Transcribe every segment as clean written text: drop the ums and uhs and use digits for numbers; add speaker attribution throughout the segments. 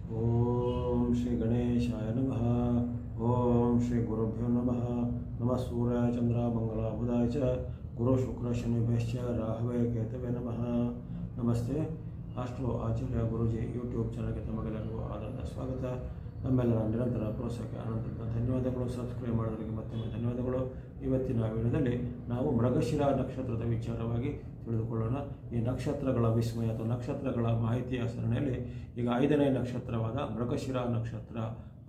Speaker 1: ಓಂ ಶ್ರೀ ಗಣೇಶಾಯ ನಮಃ. ಓಂ ಶ್ರೀ ಗುರುಭ್ಯೋ ನಮಃ. ನಮಃ ಸೂರ್ಯ ಚಂದ್ರ ಮಂಗಲ ಬುಧಾಯ ಚ ಗುರು ಶುಕ್ರ ಶನಿಭ್ಯಶ್ಚ ರಾಹವೇ ಕೇತವೇ ನಮಃ. ನಮಸ್ತೆ. ಆಸ್ಟ್ರೋ ಆಚಾರ್ಯ ಗುರುಜಿ ಯೂಟ್ಯೂಬ್ ಚಾನಲ್ಗೆ ತಮಗೆಲ್ಲರಿಗೂ ಆಧಾರದ ಸ್ವಾಗತ. ನಮ್ಮೆಲ್ಲರ ನಿರಂತರ ಪ್ರೋತ್ಸಾಹಕ್ಕೆ ಅನಂತ ಧನ್ಯವಾದಗಳು. ಸಬ್ಸ್ಕ್ರೈಬ್ ಮಾಡೋರಿಗೆ ಮತ್ತೊಮ್ಮೆ ಧನ್ಯವಾದಗಳು. ಇವತ್ತಿನ ವಿಡಿಯೋದಲ್ಲಿ ನಾವು ಮೃಗಶಿರ ನಕ್ಷತ್ರದ ವಿಚಾರವಾಗಿ ತಿಳಿದುಕೊಳ್ಳೋಣ. ಈ ನಕ್ಷತ್ರಗಳ ವಿಸ್ಮಯ ಅಥವಾ ನಕ್ಷತ್ರಗಳ ಮಾಹಿತಿಯ ಸರಣಿಯಲ್ಲಿ ಈಗ 5ನೇ ನಕ್ಷತ್ರವಾದ ಮೃಗಶಿರ ನಕ್ಷತ್ರ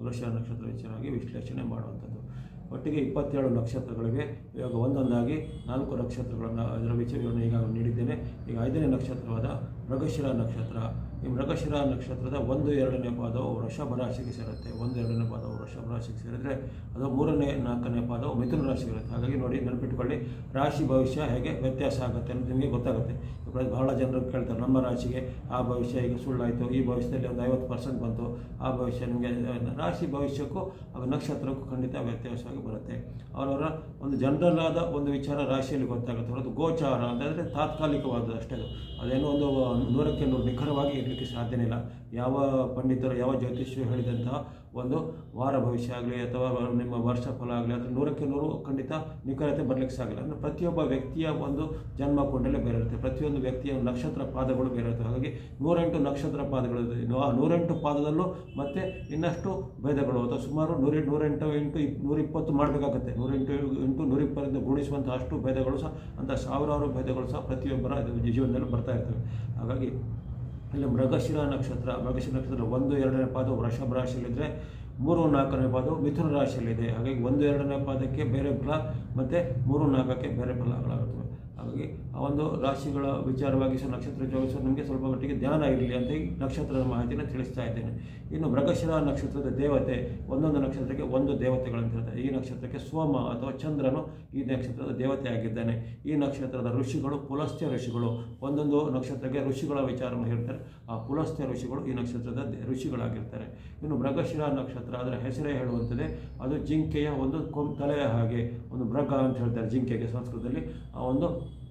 Speaker 1: ವಿಚಾರವಾಗಿ ವಿಶ್ಲೇಷಣೆ ಮಾಡುವಂಥದ್ದು. ಒಟ್ಟಿಗೆ 27 ನಕ್ಷತ್ರಗಳಿವೆ. ಇವಾಗ ಒಂದೊಂದಾಗಿ 4 ನಕ್ಷತ್ರಗಳನ್ನು ಅದರ ವಿಚಾರವನ್ನು ಈಗಾಗಲೇ ನೀಡಿದ್ದೇನೆ. ಈಗ 5ನೇ ನಕ್ಷತ್ರವಾದ ಮೃಗಶಿರ ನಕ್ಷತ್ರ. ಈ ಮೃಗಶಿರ ನಕ್ಷತ್ರದ 1, 2ನೇ ಪಾದವು ವೃಷಭ ರಾಶಿಗೆ ಸೇರುತ್ತೆ. 1, 2ನೇ ಪಾದವು ವೃಷಭ ರಾಶಿಗೆ ಸೇರಿದರೆ ಅದು 3ನೇ 4ನೇ ಪಾದವು ಮಿಥುನ ರಾಶಿಗೆ ಇರುತ್ತೆ. ಹಾಗಾಗಿ ನೋಡಿ, ನೆನಪಿಟ್ಕೊಳ್ಳಿ, ರಾಶಿ ಭವಿಷ್ಯ ಹೇಗೆ ವ್ಯತ್ಯಾಸ ಆಗುತ್ತೆ ಅಂತ ನಿಮಗೆ ಗೊತ್ತಾಗುತ್ತೆ. ಬಹಳ ಜನರು ಕೇಳ್ತಾರೆ, ನಮ್ಮ ರಾಶಿಗೆ ಆ ಭವಿಷ್ಯ ಈಗ ಸುಳ್ಳಾಯಿತು, ಈ ಭವಿಷ್ಯದಲ್ಲಿ ಒಂದು 50% ಬಂತು, ಆ ಭವಿಷ್ಯ ನಿಮಗೆ ರಾಶಿ ಭವಿಷ್ಯಕ್ಕೂ ನಕ್ಷತ್ರಕ್ಕೂ ಖಂಡಿತ ವ್ಯತ್ಯಾಸವಾಗಿ ಬರುತ್ತೆ. ಅವರವರ ಒಂದು ಜನರಲ್ ಆದ ಒಂದು ವಿಚಾರ ರಾಶಿಯಲ್ಲಿ ಗೊತ್ತಾಗುತ್ತೆ ಹೊರತು ಗೋಚಾರ ಅಂತಂದರೆ ತಾತ್ಕಾಲಿಕವಾದ ಅಷ್ಟೇ. ಅದೇನೋ ಒಂದು 100ಕ್ಕೆ 100 ನಿಖರವಾಗಿ ಇರಲಿಕ್ಕೆ ಸಾಧ್ಯನೇ ಇಲ್ಲ. ಯಾವ ಪಂಡಿತರು, ಯಾವ ಜ್ಯೋತಿಷ್ಯರು ಹೇಳಿದಂತಹ ಒಂದು ವಾರ ಭವಿಷ್ಯ ಆಗಲಿ ಅಥವಾ ನಿಮ್ಮ ವರ್ಷ ಫಲ ಆಗಲಿ ಅದರ 100ಕ್ಕೆ 100 ಖಂಡಿತ ನಿಖರತೆ ಬರಲಿಕ್ಕೆ ಸಾಗಿಲ್ಲ. ಅಂದರೆ ಪ್ರತಿಯೊಬ್ಬ ವ್ಯಕ್ತಿಯ ಒಂದು ಜನ್ಮ ಕುಂಡಲೇ ಬೇರೆ ಇರುತ್ತೆ. ಪ್ರತಿಯೊಂದು ವ್ಯಕ್ತಿಯ ನಕ್ಷತ್ರ ಪಾದಗಳು ಬೇರೆ ಇರುತ್ತೆ. ಹಾಗಾಗಿ 108 ನಕ್ಷತ್ರ ಪಾದಗಳು ಇರುತ್ತೆ. ಆ 108 ಪಾದದಲ್ಲೂ ಮತ್ತೆ ಇನ್ನಷ್ಟು ಭೇದಗಳು ಅಥವಾ ಸುಮಾರು 108 × 120 ಮಾಡಬೇಕಾಗುತ್ತೆ. 108 × 120 ಗುಣಿಸುವಂಥ ಅಷ್ಟು ಭೇದಗಳು ಸಹ, ಅಂಥ ಸಾವಿರಾರು ಭೇದಗಳು ಸಹ ಪ್ರತಿಯೊಬ್ಬರ ಜೀವನದಲ್ಲಿ ಬರ್ತಾ ಇರ್ತವೆ. ಹಾಗಾಗಿ ಇಲ್ಲಿ ಮೃಗಶಿರ ನಕ್ಷತ್ರ 1, 2ನೇ ಪಾದ ವೃಷಭ ರಾಶಿಯಲ್ಲಿದ್ದರೆ 3, 4ನೇ ಪಾದವು ಮಿಥುನ ರಾಶಿಯಲ್ಲಿದೆ. ಹಾಗಾಗಿ 1, 2ನೇ ಪಾದಕ್ಕೆ ಬೇರೆ ಫಲ ಮತ್ತು 3, 4ಕ್ಕೆ ಬೇರೆ ಫಲಗಳಾಗುತ್ತವೆ. ಹಾಗಾಗಿ ಆ ಒಂದು ರಾಶಿಗಳ ವಿಚಾರವಾಗಿ ಸಹ ನಕ್ಷತ್ರ ಜೋಡಿಸೋದು ನಿಮಗೆ ಸ್ವಲ್ಪ ಮಟ್ಟಿಗೆ ಧ್ಯಾನ ಇರಲಿ ಅಂತ ಈ ನಕ್ಷತ್ರದ ಮಾಹಿತಿನ ತಿಳಿಸ್ತಾ ಇದ್ದೇನೆ. ಇನ್ನು ಮೃಗಶಿರ ನಕ್ಷತ್ರದ ದೇವತೆ, ಒಂದೊಂದು ನಕ್ಷತ್ರಕ್ಕೆ ಒಂದು ದೇವತೆಗಳಂತ ಹೇಳ್ತಾರೆ. ಈ ನಕ್ಷತ್ರಕ್ಕೆ ಸೋಮ ಅಥವಾ ಚಂದ್ರನು ಈ ನಕ್ಷತ್ರದ ದೇವತೆ ಆಗಿದ್ದಾನೆ. ಈ ನಕ್ಷತ್ರದ ಋಷಿಗಳು ಪುಲಸ್ತ್ಯ ಋಷಿಗಳು. ಒಂದೊಂದು ನಕ್ಷತ್ರಕ್ಕೆ ಋಷಿಗಳ ವಿಚಾರವನ್ನು ಹೇಳ್ತಾರೆ. ಆ ಪುಲಸ್ತ್ಯ ಋಷಿಗಳು ಈ ನಕ್ಷತ್ರದ ಋಷಿಗಳಾಗಿರ್ತಾರೆ. ಇನ್ನು ಮೃಗಶಿರ ನಕ್ಷತ್ರ ಅದರ ಹೆಸರೇ ಹೇಳುವಂಥದ್ದೇ, ಅದು ಜಿಂಕೆಯ ಒಂದು ತಲೆಯ ಹಾಗೆ, ಒಂದು ಮೃಗ ಅಂತ ಹೇಳ್ತಾರೆ ಜಿಂಕೆಗೆ ಸಂಸ್ಕೃತದಲ್ಲಿ. ಆ ಒಂದು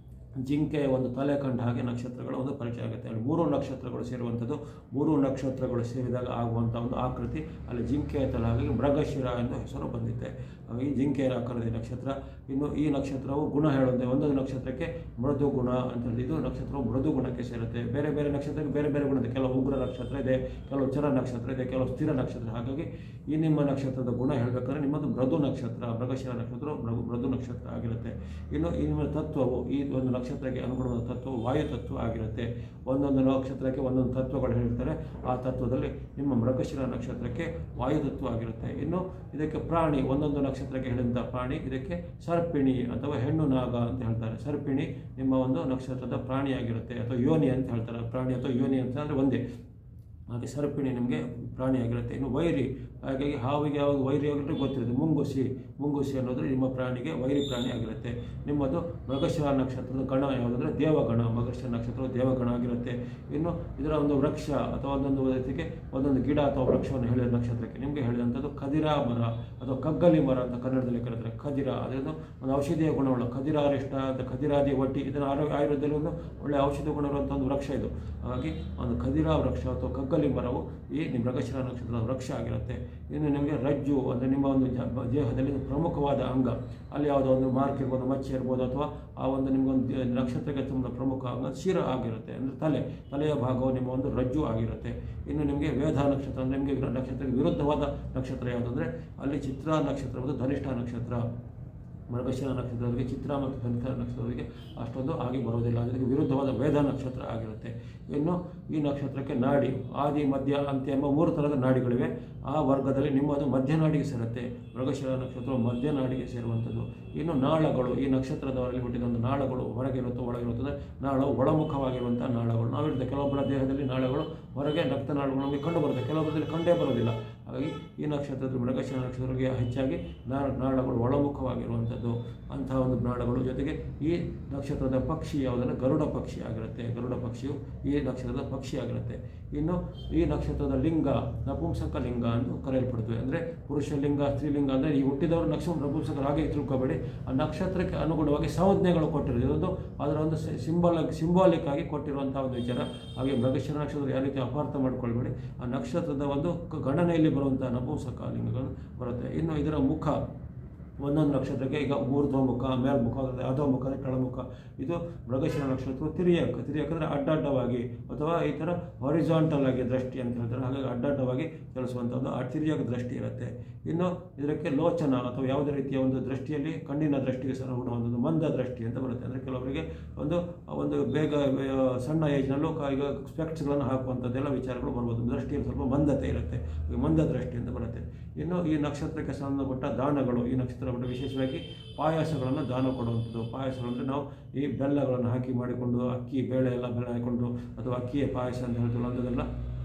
Speaker 1: ಜಿಂಕೆಯ ಒಂದು ತಲೆ ಕಂಡ ಹಾಗೆ ನಕ್ಷತ್ರಗಳ ಒಂದು ಪರಿಚಯ ಆಗುತ್ತೆ. ಅಲ್ಲಿ 3 ನಕ್ಷತ್ರಗಳು ಸೇರುವಂಥದ್ದು. 3 ನಕ್ಷತ್ರಗಳು ಸೇರಿದಾಗ ಆಗುವಂಥ ಒಂದು ಆಕೃತಿ ಅಲ್ಲಿ ಜಿಂಕೆಯ ತಲೆ, ಹಾಗಾಗಿ ಮೃಗಶಿರ ಎಂದು ಹೆಸರು ಬಂದಿದೆ. ಹಾಗಾಗಿ ಜಿಂಕೆಯ ಆಕಾರದ ನಕ್ಷತ್ರ. ಇನ್ನು ಈ ನಕ್ಷತ್ರವು ಗುಣ ಹೇಳುವಂತೆ, ಒಂದೊಂದು ನಕ್ಷತ್ರಕ್ಕೆ ಮೃದು ಗುಣ ಅಂತ ಹೇಳಿ ಇದು ನಕ್ಷತ್ರವು ಮೃದು ಗುಣಕ್ಕೆ ಸೇರುತ್ತೆ. ಬೇರೆ ಬೇರೆ ನಕ್ಷತ್ರಕ್ಕೆ ಬೇರೆ ಬೇರೆ ಗುಣ ಇದೆ. ಕೆಲವು ಉಗ್ರ ನಕ್ಷತ್ರ ಇದೆ, ಕೆಲವು ಚರ ನಕ್ಷತ್ರ ಇದೆ, ಕೆಲವು ಸ್ಥಿರ ನಕ್ಷತ್ರ. ಹಾಗಾಗಿ ಈ ನಿಮ್ಮ ನಕ್ಷತ್ರದ ಗುಣ ಹೇಳಬೇಕಾದ್ರೆ ನಿಮ್ಮದು ಮೃದು ನಕ್ಷತ್ರ, ಮೃಗಶಿರ ನಕ್ಷತ್ರ ಮೃದು ನಕ್ಷತ್ರ ಆಗಿರುತ್ತೆ. ಇನ್ನು ಈ ನಿಮ್ಮ ತತ್ವವು, ಈ ಒಂದು ನಕ್ಷತ್ರಕ್ಕೆ ಅನುಗುಣವಾದ ತತ್ವವು ವಾಯು ತತ್ವ ಆಗಿರುತ್ತೆ. ಒಂದೊಂದು ನಕ್ಷತ್ರಕ್ಕೆ ಒಂದೊಂದು ತತ್ವಗಳು ಹೇಳ್ತಾರೆ. ಆ ತತ್ವದಲ್ಲಿ ನಿಮ್ಮ ಮೃಗಶಿರ ನಕ್ಷತ್ರಕ್ಕೆ ವಾಯು ತತ್ವ ಆಗಿರುತ್ತೆ. ಇನ್ನು ಇದಕ್ಕೆ ಪ್ರಾಣಿ, ಒಂದೊಂದು ನಕ್ಷತ್ರಕ್ಕೆ ಹೇಳಿದಂಥ ಪ್ರಾಣಿ, ಇದಕ್ಕೆ ಸರ್ಪಿಣಿ ಅಥವಾ ಹೆಣ್ಣು ನಾಗ ಅಂತ ಹೇಳ್ತಾರೆ. ಸರ್ಪಿಣಿ ನಿಮ್ಮ ಒಂದು ನಕ್ಷತ್ರದ ಪ್ರಾಣಿಯಾಗಿರುತ್ತೆ ಅಥವಾ ಯೋನಿ ಅಂತ ಹೇಳ್ತಾರೆ. ಪ್ರಾಣಿ ಅಥವಾ ಯೋನಿ ಅಂತ ಅಂದರೆ ಒಂದೇ. ಹಾಗೆ ಸರ್ಪಿಣಿ ನಿಮಗೆ ಪ್ರಾಣಿಯಾಗಿರುತ್ತೆ. ಇನ್ನು ವೈರಿ, ಹಾಗಾಗಿ ಹಾವಿಗೆ ಯಾವಾಗ ವೈರಿ ಆಗಿರುತ್ತೆ ಗೊತ್ತಿರುತ್ತೆ. ಮುಂಗುಸಿ ಅನ್ನೋದು ನಿಮ್ಮ ಪ್ರಾಣಿಗೆ ವೈರಿ ಪ್ರಾಣಿ ಆಗಿರುತ್ತೆ. ನಿಮ್ಮದು ಮೃಗಶಿರ ನಕ್ಷತ್ರದ ಗಣ ಯಾವುದಂದರೆ ದೇವಗಣ. ಮೃಗಶಿರ ನಕ್ಷತ್ರವು ದೇವಗಣ ಆಗಿರುತ್ತೆ. ಇನ್ನು ಇದರ ಒಂದು ವೃಕ್ಷ ಅಥವಾ ಒಂದೊಂದು ರೀತಿಗೆ ಒಂದೊಂದು ಗಿಡ ಅಥವಾ ವೃಕ್ಷವನ್ನು ಹೇಳಿದ ನಕ್ಷತ್ರಕ್ಕೆ ನಿಮಗೆ ಹೇಳಿದಂಥದ್ದು ಖದಿರ ಮರ ಅಥವಾ ಕಗ್ಗಲಿ ಮರ ಅಂತ ಕನ್ನಡದಲ್ಲಿ ಕರೀತಾರೆ. ಖದಿರ ಅದನ್ನು ಒಂದು ಔಷಧೀಯ ಗುಣವುಳ್ಳ ಖದಿರಾರಿಷ್ಟ ಅಂತ, ಖದಿರಾದಿ ಒಟ್ಟಿ, ಇದನ್ನು ಆಯುರ್ವೇದದಲ್ಲಿ ಒಂದು ಒಳ್ಳೆಯ ಔಷಧ ಗುಣವಿರುವಂಥ ಒಂದು ವೃಕ್ಷ ಇದು. ಹಾಗಾಗಿ ಒಂದು ಖದಿರ ವೃಕ್ಷ ಅಥವಾ ಕಗ್ಗಲಿ ಮರವು ಈ ಮೃಗಶಿರ ನಕ್ಷತ್ರದ ವೃಕ್ಷ ಆಗಿರುತ್ತೆ. ಇನ್ನು ನಿಮಗೆ ರಜ್ಜು ಅಂದರೆ ನಿಮ್ಮ ಒಂದು ದೇಹದಲ್ಲಿ ಪ್ರಮುಖವಾದ ಅಂಗ, ಅಲ್ಲಿ ಯಾವುದೋ ಒಂದು ಮಾರ್ಕ್ ಇರ್ಬೋದು, ಮಚ್ಚೆ ಇರ್ಬೋದು, ಅಥವಾ ಆ ಒಂದು ನಿಮಗೊಂದು ನಕ್ಷತ್ರಕ್ಕೆ ತುಂಬ ಪ್ರಮುಖ ಅಂಗ ಶಿರ ಆಗಿರುತ್ತೆ. ಅಂದರೆ ತಲೆಯ ಭಾಗವು ನಿಮ್ಮ ಒಂದು ರಜ್ಜು ಆಗಿರುತ್ತೆ. ಇನ್ನು ನಿಮಗೆ ವೇದ ನಕ್ಷತ್ರ ಅಂದರೆ ನಿಮಗೆ ನಕ್ಷತ್ರಕ್ಕೆ ವಿರುದ್ಧವಾದ ನಕ್ಷತ್ರ ಯಾವುದಂದರೆ ಅಲ್ಲಿ ಚಿತ್ರ ನಕ್ಷತ್ರ ಮತ್ತು ಧನಿಷ್ಠ ನಕ್ಷತ್ರ. ಮೃಗಶಿರ ನಕ್ಷತ್ರದವರಿಗೆ ಚಿತ್ರ ಮತ್ತು ಧನಿಷ್ಠ ನಕ್ಷತ್ರದವರಿಗೆ ಅಷ್ಟೊಂದು ಆಗಿ ಬರುವುದಿಲ್ಲ. ಅದಕ್ಕೆ ವಿರುದ್ಧವಾದ ವೇದ ನಕ್ಷತ್ರ ಆಗಿರುತ್ತೆ. ಇನ್ನು ಈ ನಕ್ಷತ್ರಕ್ಕೆ ನಾಡಿ, ಆದಿ ಮಧ್ಯ ಅಂತ್ಯ ಎಂಬ 3 ಥರದ ನಾಡಿಗಳಿವೆ. ಆ ವರ್ಗದಲ್ಲಿ ನಿಮ್ಮದು ಮಧ್ಯನಾಡಿಗೆ ಸೇರುತ್ತೆ. ಮೃಗಶಿರ ನಕ್ಷತ್ರವು ಮಧ್ಯನಾಡಿಗೆ ಸೇರುವಂಥದ್ದು. ಇನ್ನು ನಾಳಗಳು, ಈ ನಕ್ಷತ್ರದವರಲ್ಲಿ ಹುಟ್ಟಿದಂಥ ನಾಳಗಳು ಹೊರಗಿರುತ್ತೋ ಒಳಗಿರುತ್ತದೆ. ನಾಳವು ಒಳಮುಖವಾಗಿರುವಂಥ ನಾಳಗಳು ನಾವಿರುತ್ತೆ. ಕೆಲವೊಬ್ಬರ ದೇಹದಲ್ಲಿ ನಾಳಗಳು ಹೊರಗೆ ರಕ್ತನಾಳಗಳು ನಮಗೆ ಕಂಡು ಬರುತ್ತೆ, ಕೆಲವೊಬ್ಬರಲ್ಲಿ ಕಂಡೇ ಬರೋದಿಲ್ಲ. ಹಾಗಾಗಿ ಈ ನಕ್ಷತ್ರದ ಮೃಗಶಿರ ನಕ್ಷತ್ರಗಳಿಗೆ ಹೆಚ್ಚಾಗಿ ನಾಳಗಳು ಒಳಮುಖವಾಗಿರುವಂಥದ್ದು. ಅಂತಹ ಒಂದು ನಾಳಗಳು ಜೊತೆಗೆ ಈ ನಕ್ಷತ್ರದ ಪಕ್ಷಿ ಯಾವುದನ್ನು ಗರುಡ ಪಕ್ಷಿ ಆಗಿರುತ್ತೆ. ಗರುಡ ಪಕ್ಷಿಯು ಈ ನಕ್ಷತ್ರದ ಪಕ್ಷಿಯಾಗಿರುತ್ತೆ. ಇನ್ನು ಈ ನಕ್ಷತ್ರದ ಲಿಂಗ ನಪುಂಸಕ ಲಿಂಗ ಎಂದು ಕರೆಯಲ್ಪಡುತ್ತದೆ. ಅಂದರೆ ಪುರುಷ ಲಿಂಗ ಸ್ತ್ರೀಲಿಂಗ ಅಂದರೆ ಈ ಹುಟ್ಟಿದವರು ನಪುಂಸಕರು ಹಾಗೆ ತಿಳ್ಕೊಬೇಡಿ. ಆ ನಕ್ಷತ್ರಕ್ಕೆ ಅನುಗುಣವಾಗಿ ಸಂಜ್ಞೆಗಳು ಕೊಟ್ಟಿರೋದು ಇದೊಂದು ಅದರ ಒಂದು ಸಿಂಬಾಲಿಕ್ ಆಗಿ ಕೊಟ್ಟಿರುವಂಥ ಒಂದು ವಿಚಾರ. ಹಾಗೆ ಮೃಗಶಿರ ನಕ್ಷತ್ರ ಯಾವ ರೀತಿ ಅಪಾರ್ಥ ಮಾಡ್ಕೊಳ್ಬೇಡಿ. ಆ ನಕ್ಷತ್ರದ ಒಂದು ಗಣನೆಯಲ್ಲಿ ಬರುವಂಥ ನಪುಂಸಕ ಲಿಂಗಗಳು ಬರುತ್ತೆ. ಇನ್ನು ಇದರ ಮುಖ ಒಂದೊಂದು ನಕ್ಷತ್ರಕ್ಕೆ ಈಗ ಊರ್ಧ್ವಮುಖ, ಮೇಲ್ಮುಖ, ಅಧೋಮುಖ, ಕೆಳಮುಖ. ಇದು ಮೃಗಶಿರ ನಕ್ಷತ್ರ ತಿರಿಯಕ್ಕೆ ಅಡ್ಡಡ್ಡವಾಗಿ ಅಥವಾ ಈ ಥರ ಹಾರಿಜಾಂಟಲ್ ಆಗಿ ದೃಷ್ಟಿ ಅಂತ ಹೇಳ್ತಾರೆ. ಹಾಗಾಗಿ ಅಡ್ಡಡ್ಡವಾಗಿ ಚಲಿಸುವಂಥದ್ದು ಆ ತಿರಿಯಕ ದೃಷ್ಟಿ ಇರುತ್ತೆ. ಇನ್ನು ಇದಕ್ಕೆ ಲೋಚನ ಅಥವಾ ಯಾವುದೇ ರೀತಿಯ ಒಂದು ದೃಷ್ಟಿಯಲ್ಲಿ ಕಣ್ಣಿನ ದೃಷ್ಟಿಗೆ ಸರಗುಣವಂಥದ್ದು ಮಂದ ದೃಷ್ಟಿ ಅಂತ ಬರುತ್ತೆ. ಅಂದರೆ ಕೆಲವರಿಗೆ ಒಂದು ಬೇಗ ಸಣ್ಣ ಏಜ್ನಲ್ಲೂ ಈಗ ಸ್ಪೆಕ್ಟ್ಸ್ಗಳನ್ನು ಹಾಕುವಂಥದ್ದೆಲ್ಲ ವಿಚಾರಗಳು ಬರ್ಬೋದು. ದೃಷ್ಟಿಯಲ್ಲಿ ಸ್ವಲ್ಪ ಮಂದತೆ ಇರುತ್ತೆ, ಮಂದ ದೃಷ್ಟಿ ಅಂತ ಬರುತ್ತೆ. ಇನ್ನು ಈ ನಕ್ಷತ್ರಕ್ಕೆ ಸಂಬಂಧಪಟ್ಟ ದಾನಗಳು, ಈ ನಕ್ಷತ್ರ ವಿಶೇಷವಾಗಿ ಪಾಯಸಗಳನ್ನು ದಾನ ಕೊಡುವಂಥದ್ದು. ಪಾಯಸಗಳಂದರೆ ನಾವು ಈ ಬೆಲ್ಲಗಳನ್ನು ಹಾಕಿ ಮಾಡಿಕೊಂಡು ಅಕ್ಕಿ ಬೇಳೆ ಎಲ್ಲ ಬೆಳೆ ಹಾಕಿಕೊಂಡು ಅಥವಾ ಅಕ್ಕಿಯ ಪಾಯಸ ಅಂತ ಹೇಳ್ತೀವಿ, ಅಂಥದ್ದೆಲ್ಲ